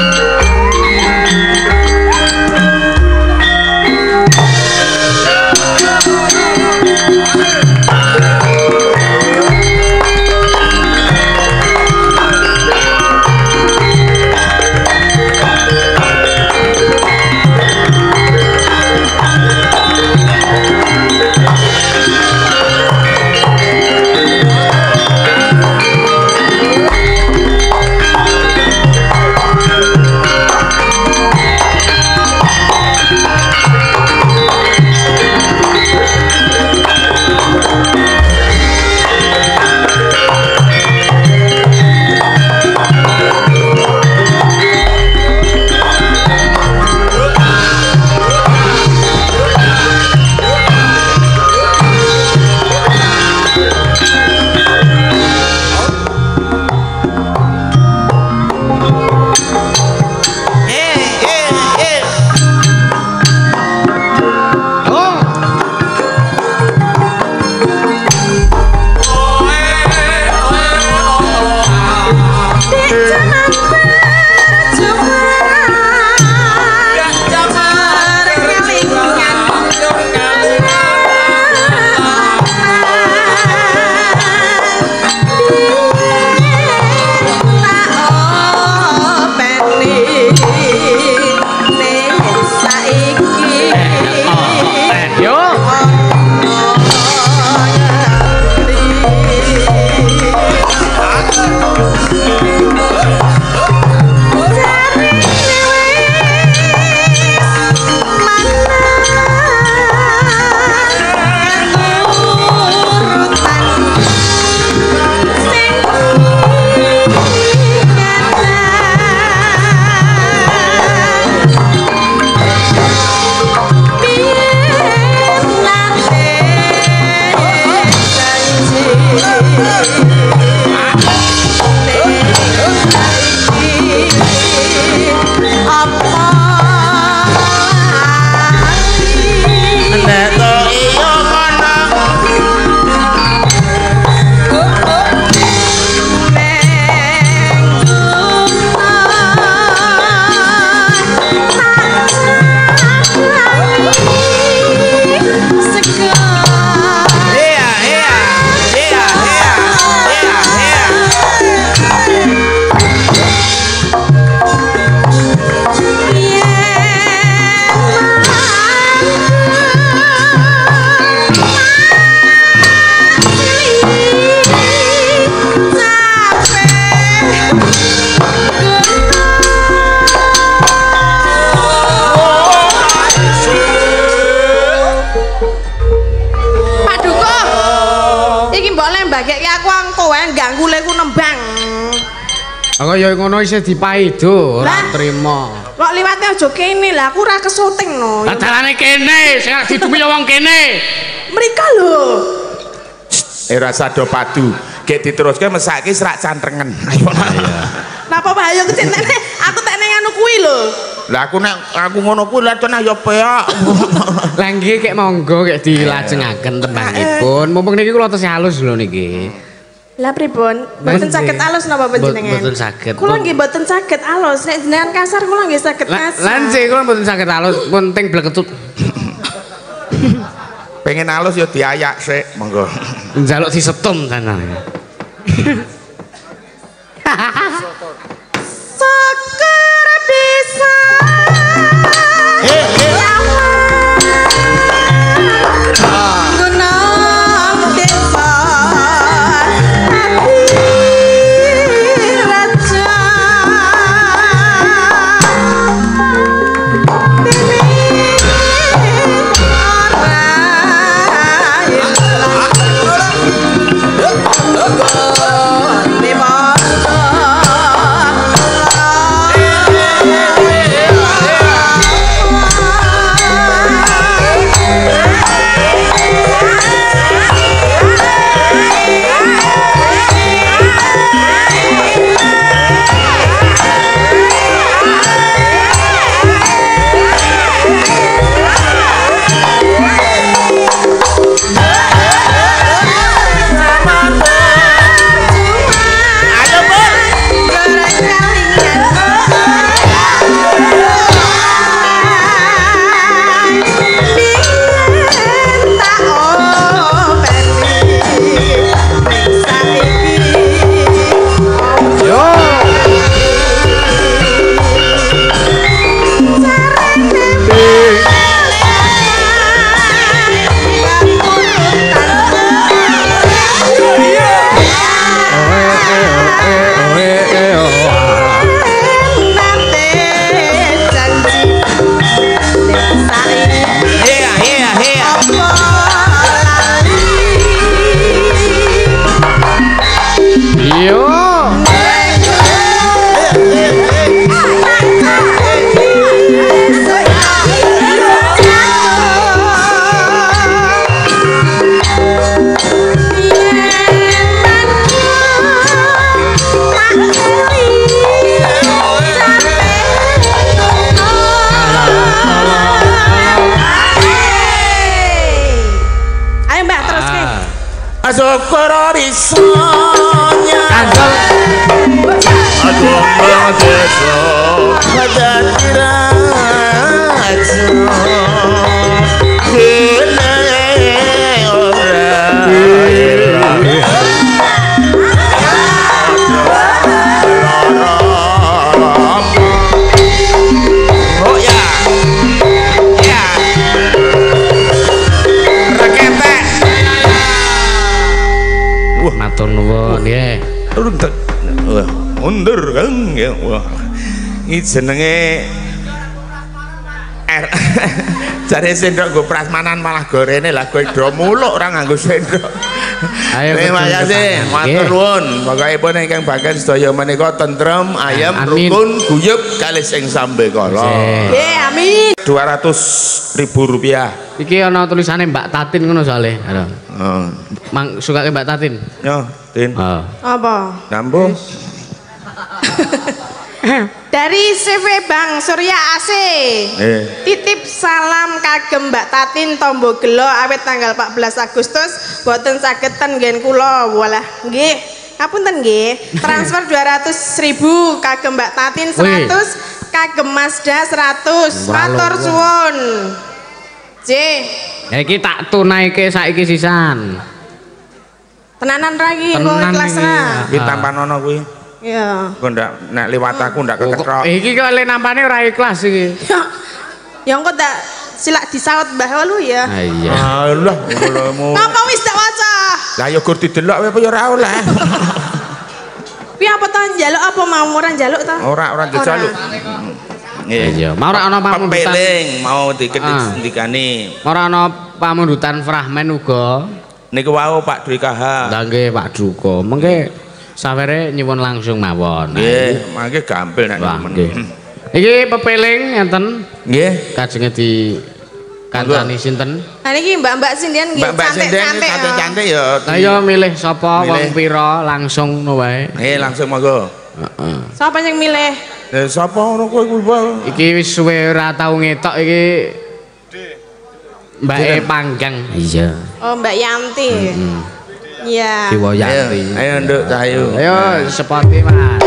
Aku ya ngono isih dipaido, ora trima. Kok liwate aja kene lah, aku ora kesuting no. Lah dalane kene, sing didumi wong kene. Mrika lho. Rasa do padu, gek diteruske mesake serak cantrengen. Ayo. Napa bahaya kecil nek aku tek nang anu kuwi lho. Lah aku ngono kuwi lah cenah ya peak. Lah nggih kek monggo kek dilajengaken tembangipun. Mumpung niki kula tesih halus lho niki. Lah pripun? Mboten saged alus napa panjenengan? Mboten saged. Kula nggih mboten saged alus. Nek jenengan kasar kula nggih saged kasar. Lah nggih kula mboten saged alus, penting bleketut. Pengen alus ya diayak sik, monggo. Njaluk disetum sana. Syukur bisa. syukur risonya Kancel aduh madeso dadi raja kene ora oh ya ya reketek matur nuwun nggih mundur kan ya wah iki jenenge jare sendok nggo prasmanan malah gorene lah kowe do muluk ora nganggo sendok. Ayo terima kasih matur nuwun pokokipun ingkang bagian sedaya menika tentrem ayam rukun guyub kalih sing sambe kala nggih amin 200.000 rupiah iki ana tulisane Mbak Tatin ngono soalé mang sukake Mbak Tatin yo Tin apa nambung dari CV Bang Surya AC titip salam kagem Mbak Tatin Tombo Gelo awet tanggal 14 Agustus boten sageten nggen kula walah nggih ngapunten nggih transfer 200.000 kagem Mbak Tatin 100 kagem Mazda 100 matur suwun J iki tak tunaike saiki sisan tenanan lagi kok ikhlas ra iki tampanono kuwi iya kok ndak nek liwat aku ndak keketrok iki kok le nampane ora ikhlas iki ya engko tak silak disaut Mbah lu ya iya Allah mulemu apa wis tak waca lah ya gur didelok apa ya ora oleh piye apa to njaluk apa mau ora njaluk to ora dijaluk iya mau ora ana pamundutan peling mau dikendikani ora ana pamundutan Fragmen uga niku wau Pak Dwi KH lha nggih Pak Duko mengke sawere nyuwun langsung mawon nggih mangke gampil nek nggih iki pepeling enten nggih kajenge di kancani sinten nah niki mbak-mbak sindian nggih cantik-cantik ya ayo milih sapa wong pira langsung ngono wae langsung monggo heeh sapa sing milih sapa ngono kowe kuwi iki wis suwe ora tau ngetok iki Mbak Panggang iya oh Mbak Yanti iya Dewa Yanti ayo nduk cahayu ayo sepati Mas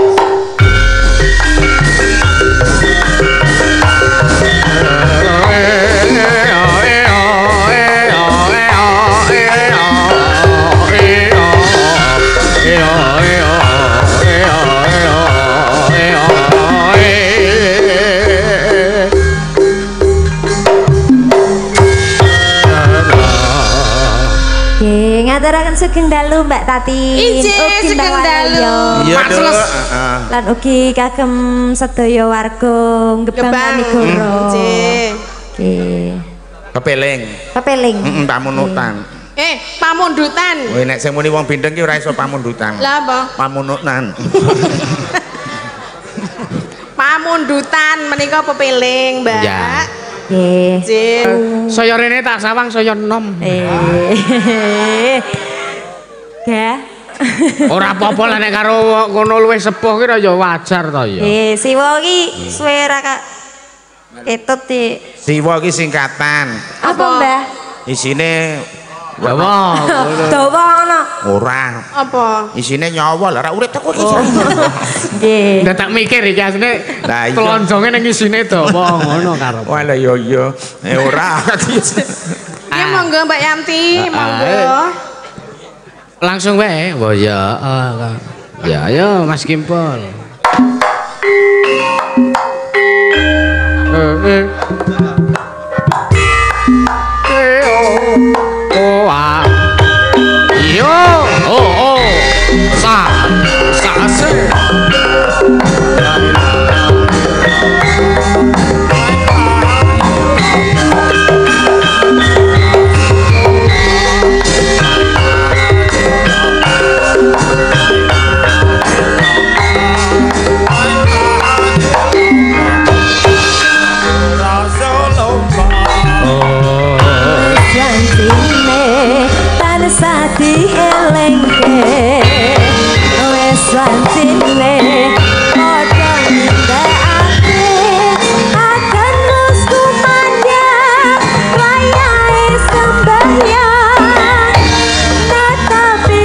ngaturaken sugeng dalu Mbak Tati ugi sugeng dalu lan ugi kagem sedaya warga Gebang Manigoro nggih kepeling pamunutan pamundutan kowe nek sing muni wong bindeng ki ora iso pamundutan lha apa pamunutan pamundutan menika pepeling Mbak nggih saya rene tak sawang saya enom ya ora apa-apa lah nek karo ngono luwih sepuh ki ya wajar to ya siwa ki suwe ra ketut di siwa ki singkatan apa Mbah isine dawa ngono ora apa isine nyawa lah ora urip teko iki nggih ndak tak mikir iki asline kelonjonge ning isine dawa ngono karo wala yo ora ya monggo Mbak Yanti monggo langsung wae oh ya ya ayo Mas Kimpol Tapi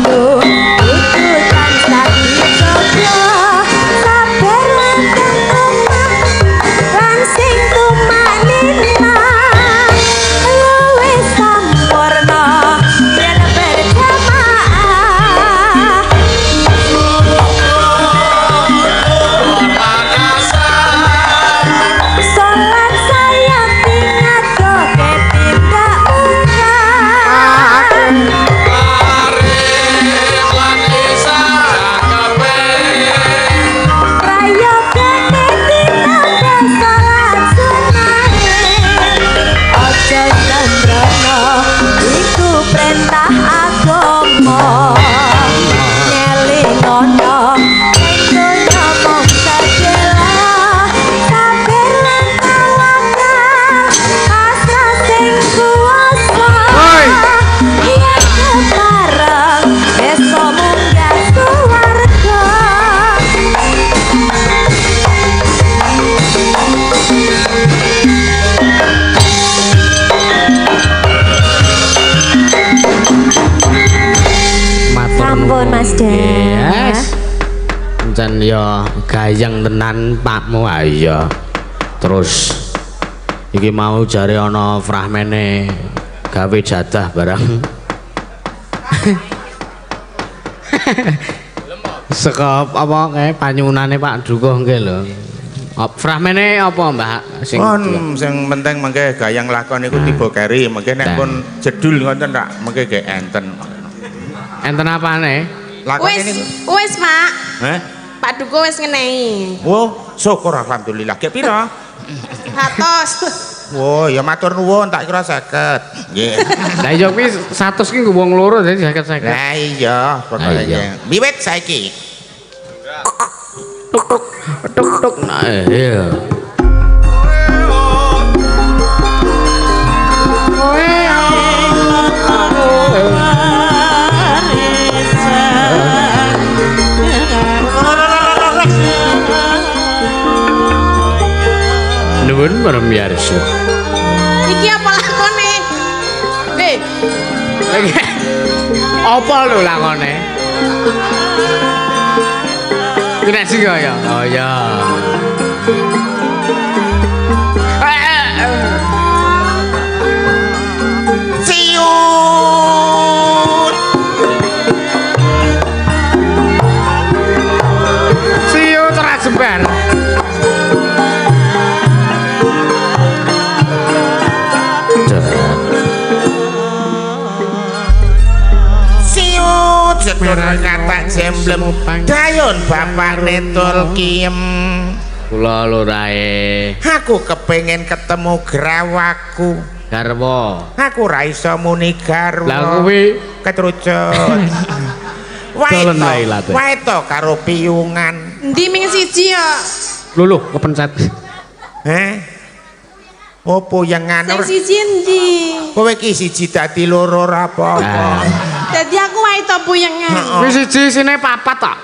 Yes. Jan ya gayeng tenan pakmu ayo. Terus iki mau jare ana fragmene gawe jadah barang. Saka apa kae panyunane Pak Dukuh nggih lho. Fragmene apa Mbah sing sing penting mengke gayang lakon iku tiba keri mengke nek pun jedul ngoten tak mengke ge enten. Enten apane? Wis Pak. Pak Dukuh wis ngenehi. Oh, syukur alhamdulillah. Ge pira? 100. Oh, ya matur nuwun tak kira 50. Nggih. Lah iya kuwi 100 ki wong loro dadi 50. Lah iya, pokoke. Wiwit saiki. Tuk tuk. Nah, iya. Nuwun pamirsa. Iki apa lakone? Apa lho lakone? Kena sing ya. Oh ya. Siut ora jembar. Seturun kata jemblem dayon bapak netul kiem kula lurae aku kepengen ketemu grawaku garwa aku ra iso muni garwa lah kuwi ketrucut wae to karo piyungan endi ming siji ya lho kepencet opo yang ngono sing siji endi kowe iki siji dadi loro ora apa-apa dadi aku wae to puyengan wis siji sine papat tok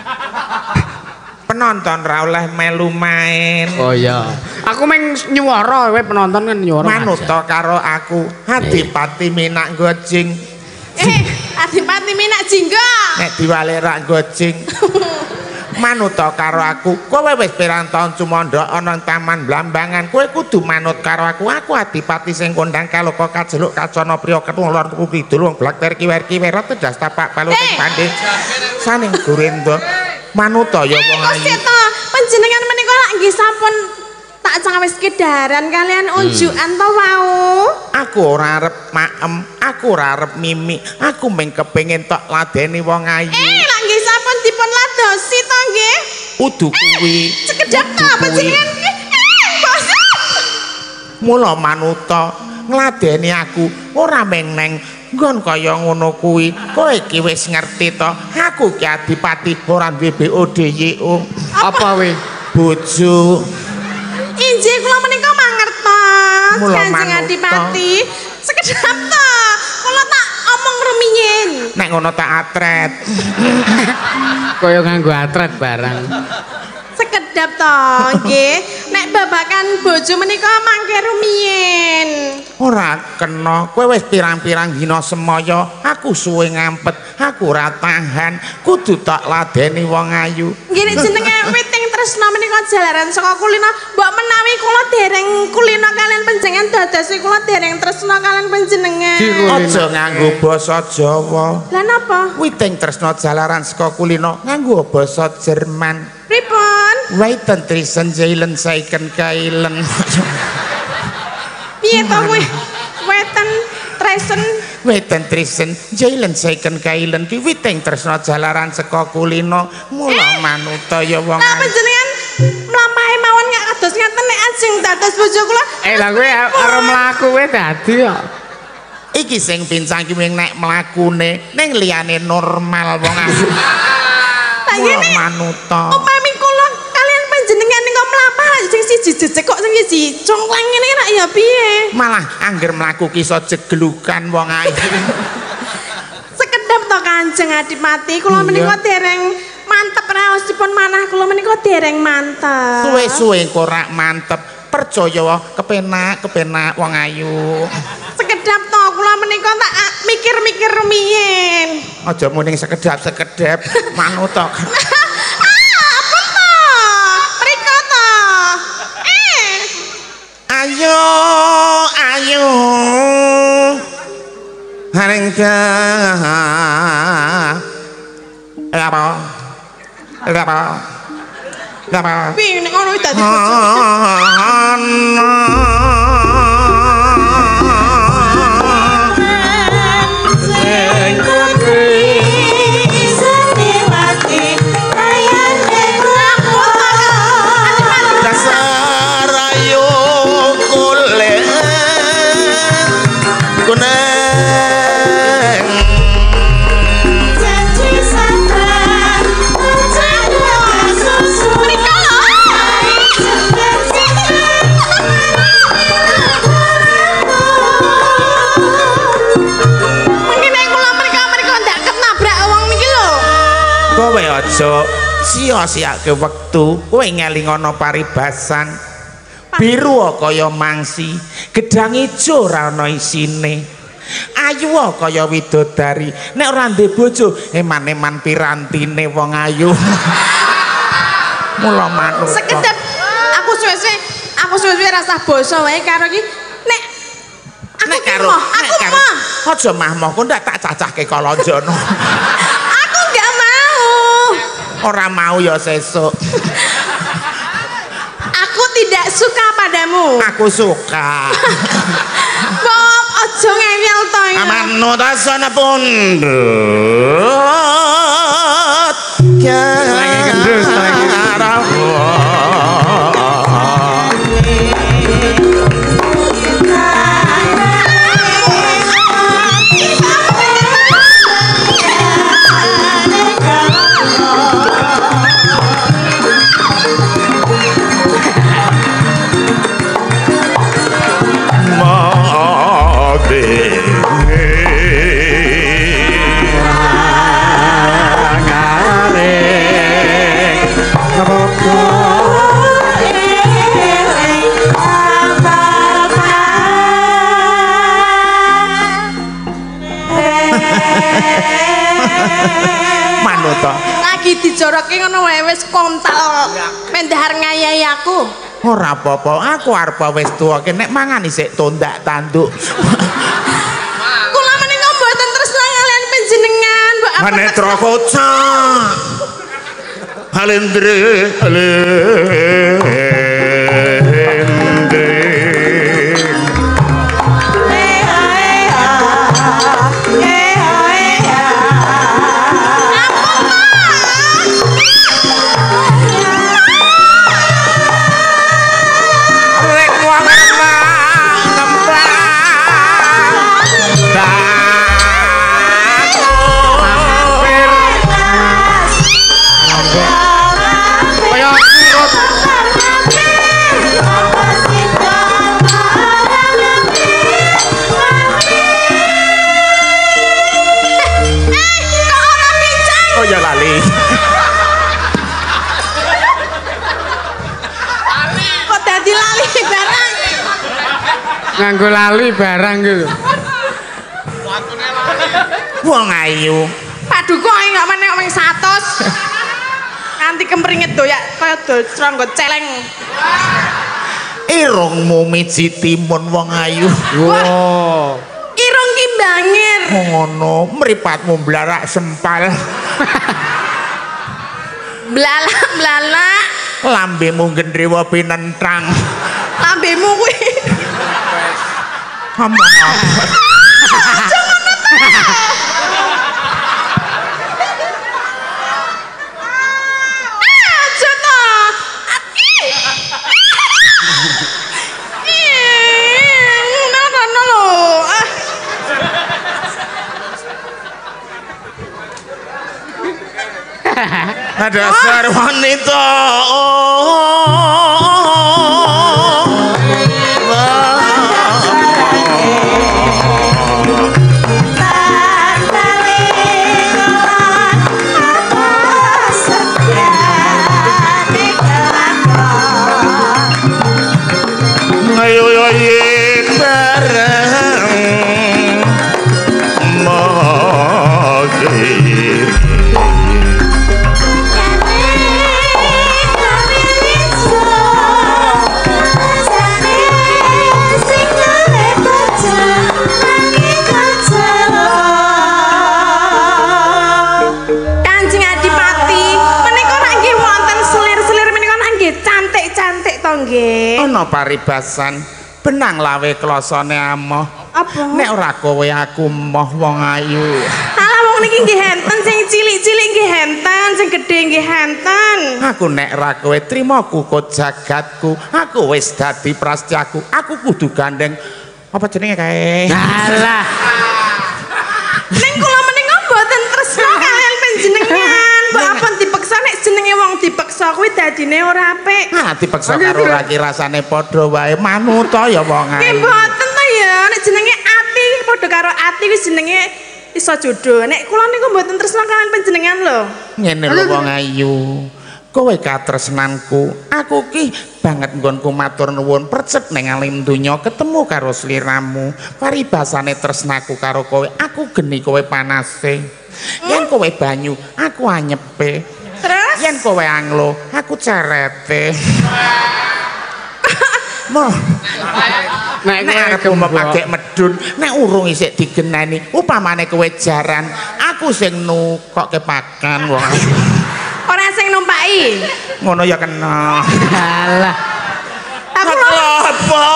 penonton ra oleh melu main oh iya aku meng nyuwara kowe penonton kan nyuwara manut to karo aku Adipati Minak Gojing Adipati Minak Jinggo nek diwale rak gojing manut karo aku kowe wis pirang taun cumandha ana taman Blambangan kowe kudu manut karo aku Adipati sing kondang kaloka kajeluk kacana priya ketulur tuku kidul wong blak ter kiwer-kiwer tedas tapak palu sing pandhe saning gurenda manut ya wong ayu panjenengan menika lak nggih sampun tak cawis kedaran kalian unjukan to wau aku ora arep maem aku ora arep mimi aku mung kepengin tok ladeni wong ayu lak nggih sampun dipun ladosi to nggih udu kuwi sekedap to panjenengan bos mula manuta ngladeni aku ora meng neng nggon kaya ngono kuwi kowe iki wis ngerti to aku ki Adipati ora duwe BODYO apa we bojo injih kula menika mangertos Kanjeng Adipati sekedap to kula tak omong rumiyin nek ngono tak atret kaya nganggo atret barang sekedap sekedap to nggih. Nek babakan bojo menika mangke rumiyin. Ora kena, kowe wis pirang-pirang dina semaya, aku suwe ngampet, aku ora tahan, kudu tak ladeni wong ayu. Nggih nek jenenge witing tresna menika jalaran saka kulina, mbok menawi kula dereng kulina kalian panjenengan dados kula dereng tresna kalian panjenengan. Aja nganggo basa Jawa. Lah napa? Witing tresna jalaran saka kulina nganggo basa Jerman. Pripun? Weiten trisen jailen saiken kailen. Piye to kowe? Weten trisen jailen saiken kailen ki witing tresna jalaran saka kulina mula manuta ya wong. Lah panjenengan mlampahe mawon gak kados ngaten nek ajeng dados bojo kula. Lah kowe arep mlaku kowe dadi kok. Iki sing pincang ki nek mlakune ning liyane normal wong ayu. Lah ngene manuta. Upami kula kalian panjenengan ning kok mlampah sing siji jejeg kok sing siji congklang ngene nek ya piye? Malah angger mlaku ki iso jeglukan wong ayu. Sekedap to Kanjeng Adipati kula menika dereng mantep raosipun manah kula menika dereng mantep. Suwe-suwe kok ora mantep. Percaya kepenak wong ayu. Sekedap to kula menika tak mikir-mikir rumiyin. Aja muning sekedap manut to. Apa to? Mriko to. Ayo harengga apa Piye nek ngono dadi aja sia-siake wektu kowe ngelingono paribasan biru kaya mangsi gedang ijo ora ana isine ayu kaya widodari nek ora ndek bojo eman-eman pirantine wong ayu mula manut sekedap aku suwe-suwe rasa basa wae karo iki nek karo aja mah kok ndak tak cacahke kalonjono. Ora mau ya sesuk. Aku tidak suka padamu. Aku suka. Bob, aja ngeyel to ya. Manut asana pundut. Lagi gendus lagi. Lagi dijoroke ngono wae wis kontal pendahar ngayahi aku. Ora apa-apa, aku arep wis tuwa nek mangan isik tondak tanduk. Kula menika mboten tresna kalian panjenengan, Mbok apa? Manetra koca. Halendre. nganggo lali barang gitu. Wong ayu. Pak Duko enggak meneh wing 100. Nganti kemringet doyak kaya serangga celeng. Irungmu miji timun wong ayu. Wow. Irung ki bangir. Ngono, mripatmu blarak sempal. Blala. Lambemu gendrewa pinentrang. Lambemu kuwi. Ngomong apa? Dasar wanita ayo yen bareng magir ana paribasan benang lawe klosone amoh. Apa? Nek ora kowe aku moh wong ayu. Alah wong niki nggih henten sing cilik-cilik nggih henten, sing gedhe nggih henten. Aku nek ora kowe trima kukut jagatku, aku wis dadi prasetyaku. Aku kudu gandeng apa jenenge kae? Alah. Ning kula menika mboten tresna kalian panjenengan. Mbok apa dipeksa nek jenenge wong dipeksa kuwi dadine ora apik. Ah, dipeksa karo laki rasane padha wae manut ya wong ayu. Nggih mboten to ya, nek jenenge ati padha karo ati wis jenenge iso jodoh. Nek kula niku mboten tresna kalian panjenengan lho. Ngene lho wong ayu. Kowe katresnanku. Aku ki banget nggonku matur nuwun percet ning alim donya ketemu karo sliramu. Paribasane tresnaku karo kowe, aku geni kowe panase. Yen kowe banyu, aku anyepe. Terus Yen kowe anglo, aku cerete. Moh. Nek arep mepake medun, nek urung isik digenani, upamane kowe jaran, aku sing nukokke pakan wong. ora sing numpaki. Ngono ya kena. Alah. Aku lho Apa?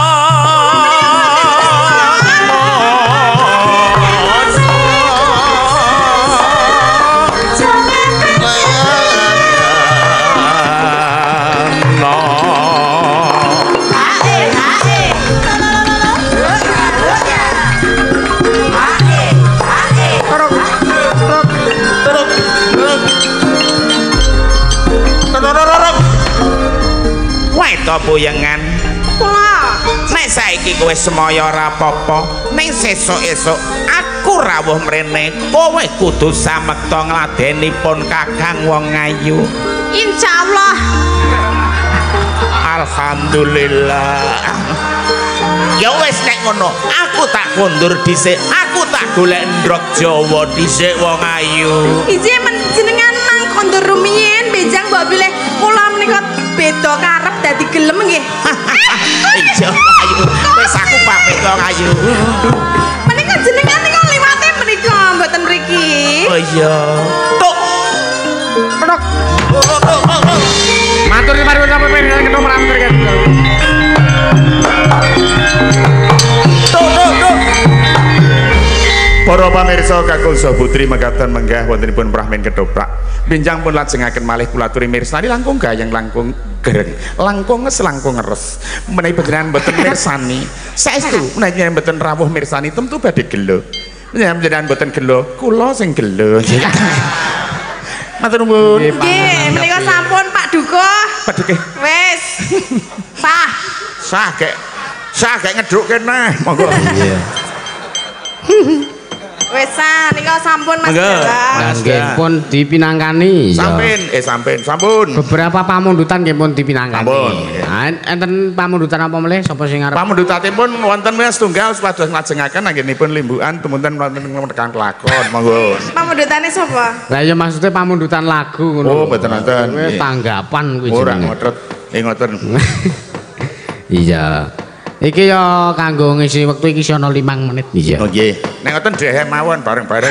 Weto boyengan kula. nek saiki kowe semaya ora apa-apa ning sesuk-esuk aku rawuh mrene kowe kudu samekta ngladenipun kakang wong ayu. Insyaallah. Alhamdulillah. Ya wis nek ngono aku tak kondur dhisik, aku tak golek ndrok Jawa dhisik wong ayu. Ije jenengan nang kondur rumiyin bejang mbok bilih kula menika beda karep dadi gelem nggih. Ijo ayu wis aku pamit wong ayu. Menika jenengan niku liwate menika mboten mriki. Oh iya. Tuk. Tuk. Matur nuwun sampe pengen ketemu matur kan. Para pamirsa kakung saha putri mekaten menggah wontenipun Brahmin Ketoprak. Benjang pun lajengaken malih kula aturi mirsani langkung gayeng langkung gereng. Langkung nges langkung ngeres. Menawi panjenengan mboten mirsani, saestu menawi panjenengan mboten rawuh mirsani tentu badhe gelo. Menawi panjenengan mboten gelo, kula sing gelo. Matur nuwun. Nggih, menika sampun Pak Duko. Pak Duke. Wis. Sah. Sah gek ngeduk kene. Monggo. Iya. Wesan, nika sampun Mas Monggo. Dewa. Nggih pun dipinangkani. Sampun. Beberapa pamundutan nggih pun dipinangkani. Sampun. Enten pamundutan apa meneh sapa sing arep? Pamundutanipun wonten wis tunggal supados nglajengaken anggenipun limbukan temunten wonten tekan kelakon. Monggo. Pamundutane sapa? Lah ya maksudnya pamundutan lagu Oh, ngono. mboten wonten. Kuwi tanggapan kuwi Ora jenenge. ngotret. Ngoten. Iya. Iki ya kanggo ngisi wektu iki ana 5 menit iya. Oh nggih. Nek ngoten dhewe mawon bareng-bareng.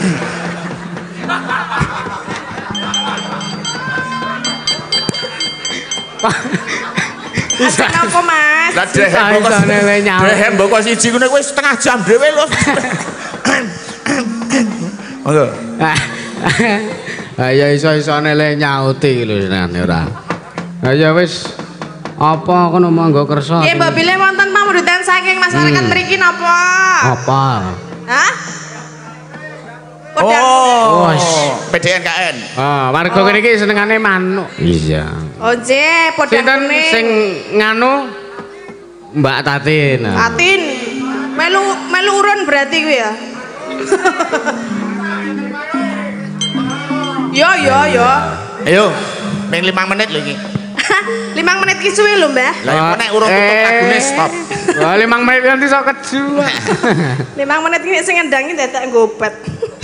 Ada napa Mas? Lah dhewe Isane le nyaut. Dhewe mboko siji ngene wis setengah jam dhewe lho. Monggo. Ya iso-isone le nyauti lho senane ora. Ha ya wis apa kono monggo kersa. Nggih, mbok bilih wonten pamundutan saking masyarakat mriki napa? Apa? Hah? Oh, Wes. PDNKN. Ah, warga kene iki senengane manuk. Iya. Oh, nggih, podang Sinten kuning. sing nganu Mbak Tatin. Atin. Melu urun berarti kuwi ya. Yo. Ayo, ping 5 menit lho iki. 5 menit ki suwe lho, Mbah. Lah ya nek urung tutup lagune stop. Wah, 5 menit nanti sok keju. 5 menit ki sing ngendangi dadak ngopet.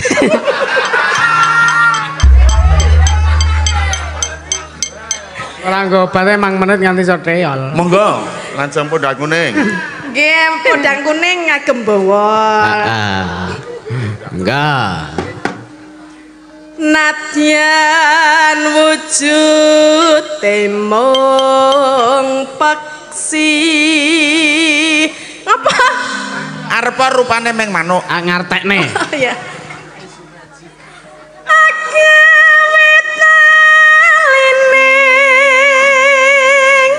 Ora ngobate 5 menit nganti sok teol. Monggo, langsung podang kuning. Nggih, podang kuning ngagem bawah. Enggak. Nadyan wujud temong peksi. Apa? Arepa rupane meng manuk. Ngartekne. Ya. Agawet nalining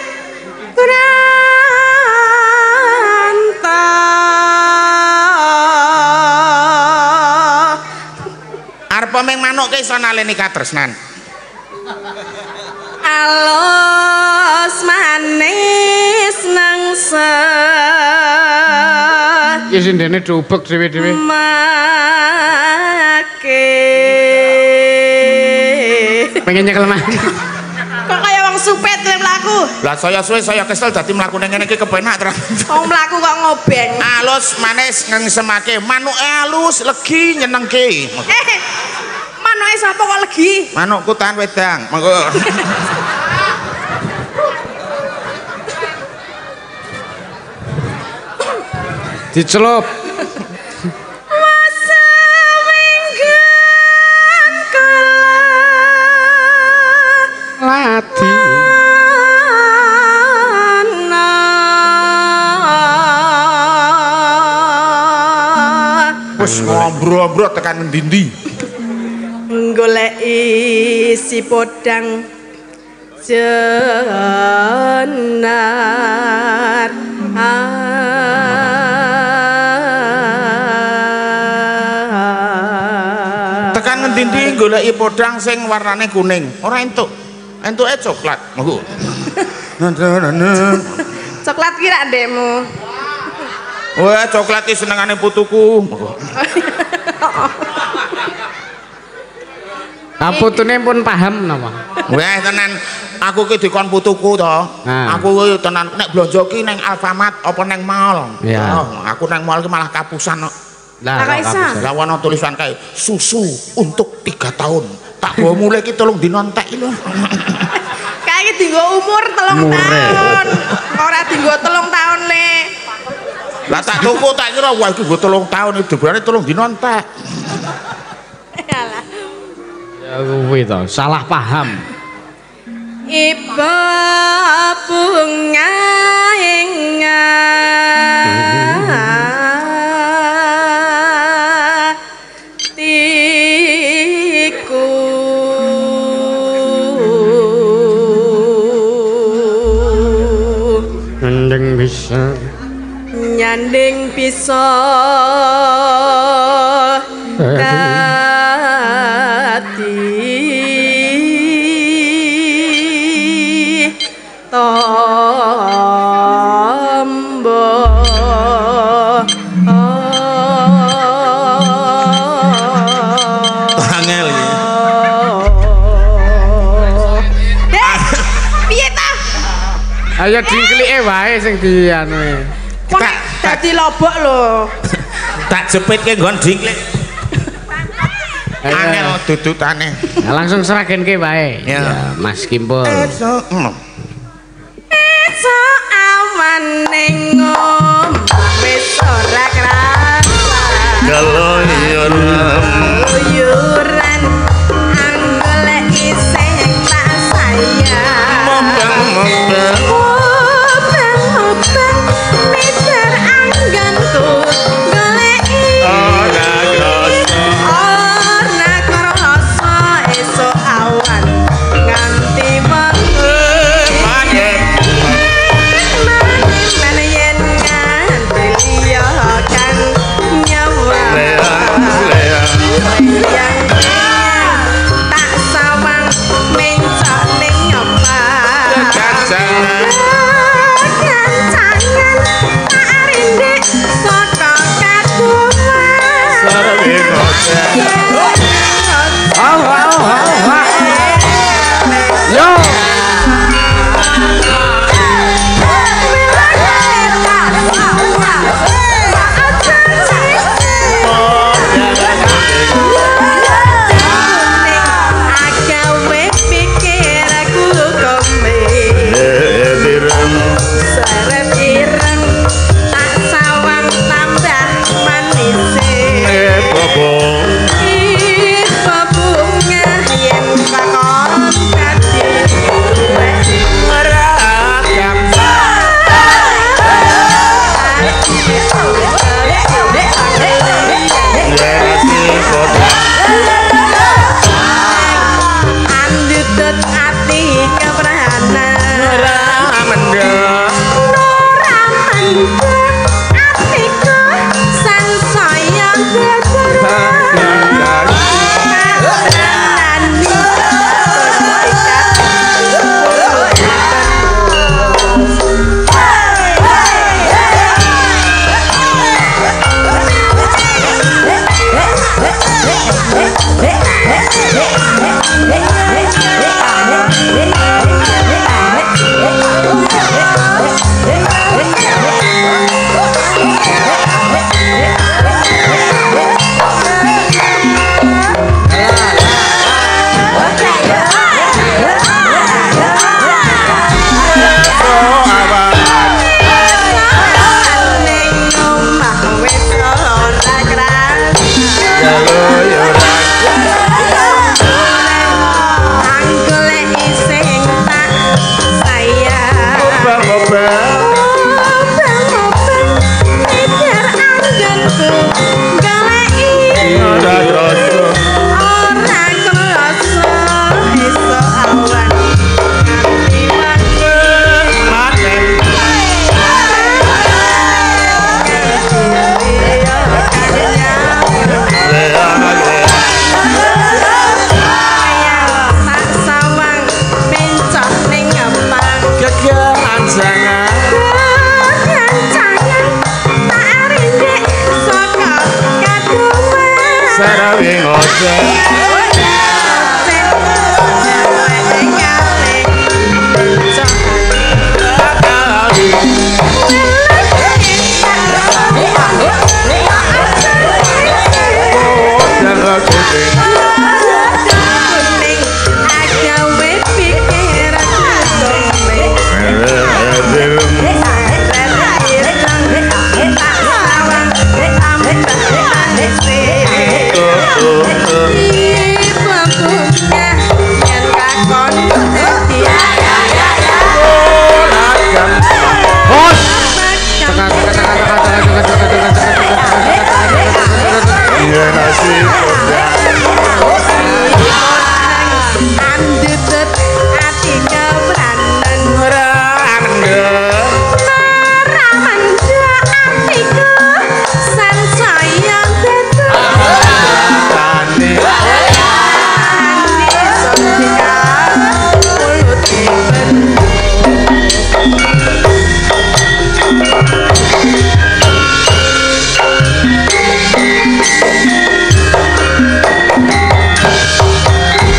branta. Arepa meng manuk ki iso naleni katresnan. Alos manis nangsa Ya sindene diubek dhewe-dhewe. make Pengen nyekel mah. kok kaya wong supet lek mlaku Lah saya suwe saya kesel dadi mlaku ning ngene iki kepenak terus. wong mlaku kok ngobeng Alus manis ngesemake manuke alus legi nyenengke. manuke sapa kok legi Manukku tahan wedang. Monggo. Dicelup. masa minggan kala Lati. Wis ngombro-ombro tekan ngendi-endi. goleki si podang jenar Tekan ngendi-endi goleki podang sing warnane kuning. Ora entuk. Entuke coklat. Monggo. coklat kira ndekmu Wah, coklat iki senengane putuku. Monggo. Putune pun paham napa? Wah, tenan aku ki dikon putuku to. Nah. Aku ki tenan nek blonjo ki ning Alfamart apa ning mall. Iya. Oh, aku ning mall ki malah kapusan kok. Lah, kok iso? Lah ana tulisan kae susu untuk 3 tahun. Tak bawa mulai ki 3 dina entek lho. kayak iki dienggo umur 3 tahun ora dienggo 3 tahun le Lah tak tuku tak kira wah iki nggo 3 tahun iki dibare 3 dina entek. Yalah. Ya kuwi to, salah paham. Iba bunga tiku Nendeng bisa. nyanding bisa dadi tombo ya dingklike wae sing dianu. Kok dadi lobok lho. Tak jepitke nggon dingklik. Angel dudutane. Langsung seragenke wae. Ya, Mas Kimpul. Eso awan ning wis ora krasa. Uyuran anggolek isih tak sayang. Mobang mister angganku goleki. Ora krasa esuk awan nganti wengi. Mana yen nganti liya kan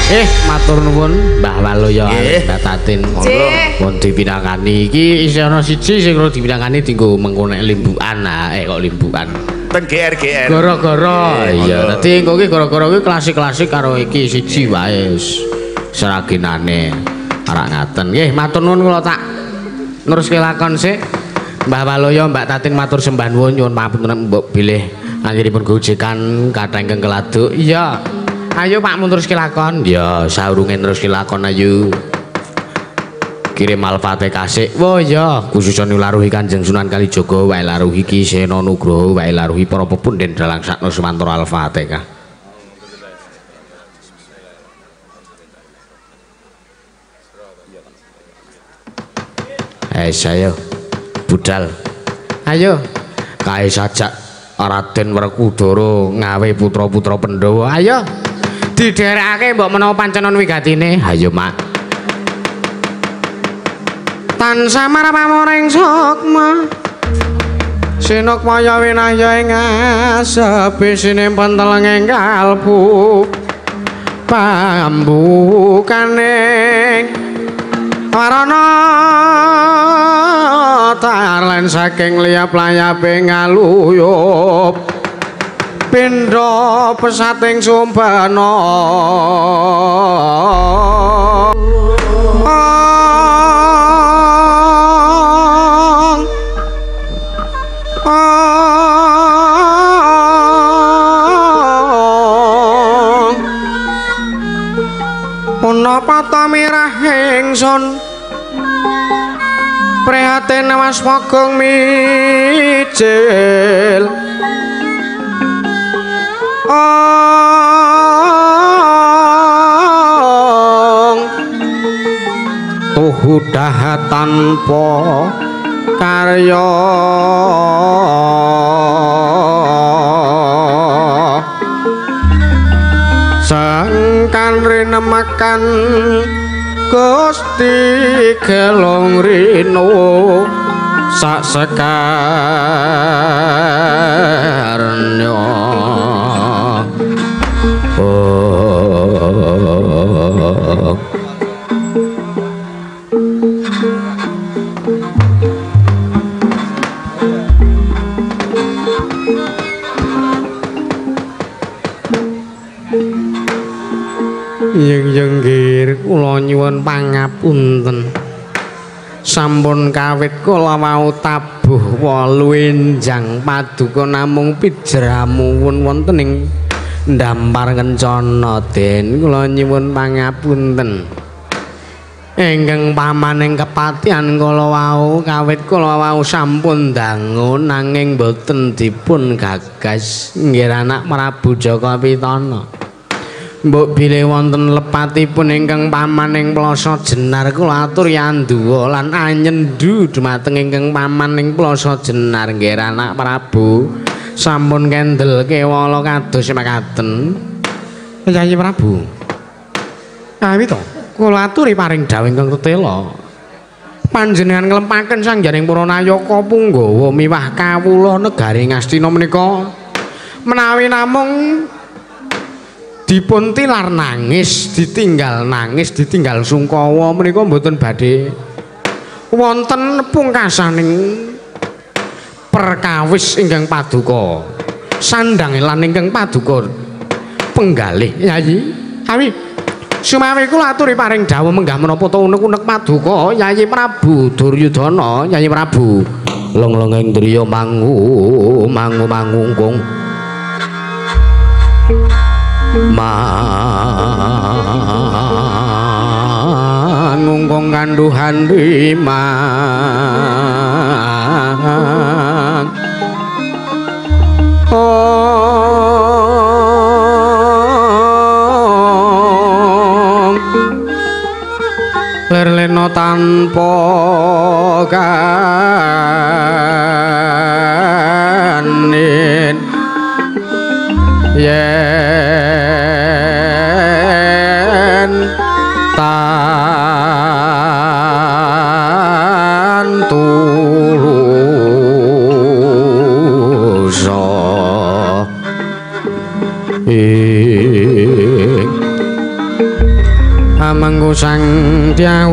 Matur nuwun Mbah Waloyo Mbak Tatin. Pun dipinangani iki isih ana siji sing karo dipinangani dienggo mengko nek limbukan. Kok limbukan. Ten GR. Gara-gara. Iya, dadi engko iki gara-gara iki klasik-klasik karo iki siji wae seraginane. Arak ngaten. Nggih, matur nuwun kula tak neruske lakon sik. Mbah Waloyo Mbak Tatin matur sembah nuwun nyuwun pangapunten mbok bilih anggenipun gojekan kathah ingkang keladuk. Iya. Ayo Pak mutuske lakon. Ya, saurunge neruske lakon ayo. Kirim Al-Fatih kasih. Oh iya, khususane laruhi Kanjeng Sunan Kalijaga wae laruhi Ki Sena Nugroho wae laruhi para pepunden dalang sakno Sumantara Al-Fatihah. Ayo budal. Ayo kae sajak Raden Werkudara ngawe putra-putra Pandhawa. Ayo didherekake mbok menawa pancenan wigatine. Ayo Mak. Tansah marpamoring sukma Sinukmaya winaya ing asepe sinimpen telenging kalbu pambukaning warana tarlen saking liyap layape ngaluyup pindha pesating sumbana Punapa ta mirah ingsun prihatin mas mogong mijil tuhu dahat tanpa karya sangkan rinemakan Gusti gelong rino sak sekarnya Yenggir kula nyuwun pangapunten sampun kawit kula wau tabuh 8 enjang paduka namung pijramuwun wonten ing ndampar kencana den kula nyuwun pangapunten ingkang pamaning kepatihan kula wau kawit kula wau sampun dangun nanging boten dipun gagas nggih anak Prabu Jaka Pitana. Mbok bilih wonten lepatipun ingkang pamaning Plasa Jenar kula atur yanduwa lan anyendu dumateng ingkang pamaning Plasa Jenar nggih anak Prabu sampun kendel kewala kados mekaten. Yayi Prabu. Awi to kula aturi paring dawuh ingkang tetela. Panjenengan nglempaken sangjaring para nayaka punggawa miwah kawula negari Ngastina menika menawi namung dipun tilar nangis, ditinggal sungkawa menika mboten badhe wonten pungkasaning perkawis ingkang paduka sandang lan ingkang paduka penggalih Yayi. Awi sumawi kula aturi paring dawuh menggah menapa ta unek-unek paduka Yayi Prabu Duryudana. Yayi Prabu long-longeng driya mangungkung mangungkung kanduhan rimang lerlena tanpa kanin yen tan tulusa amangku sang Hyang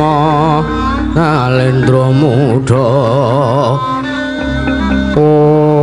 Utama Alendra Muda. Oh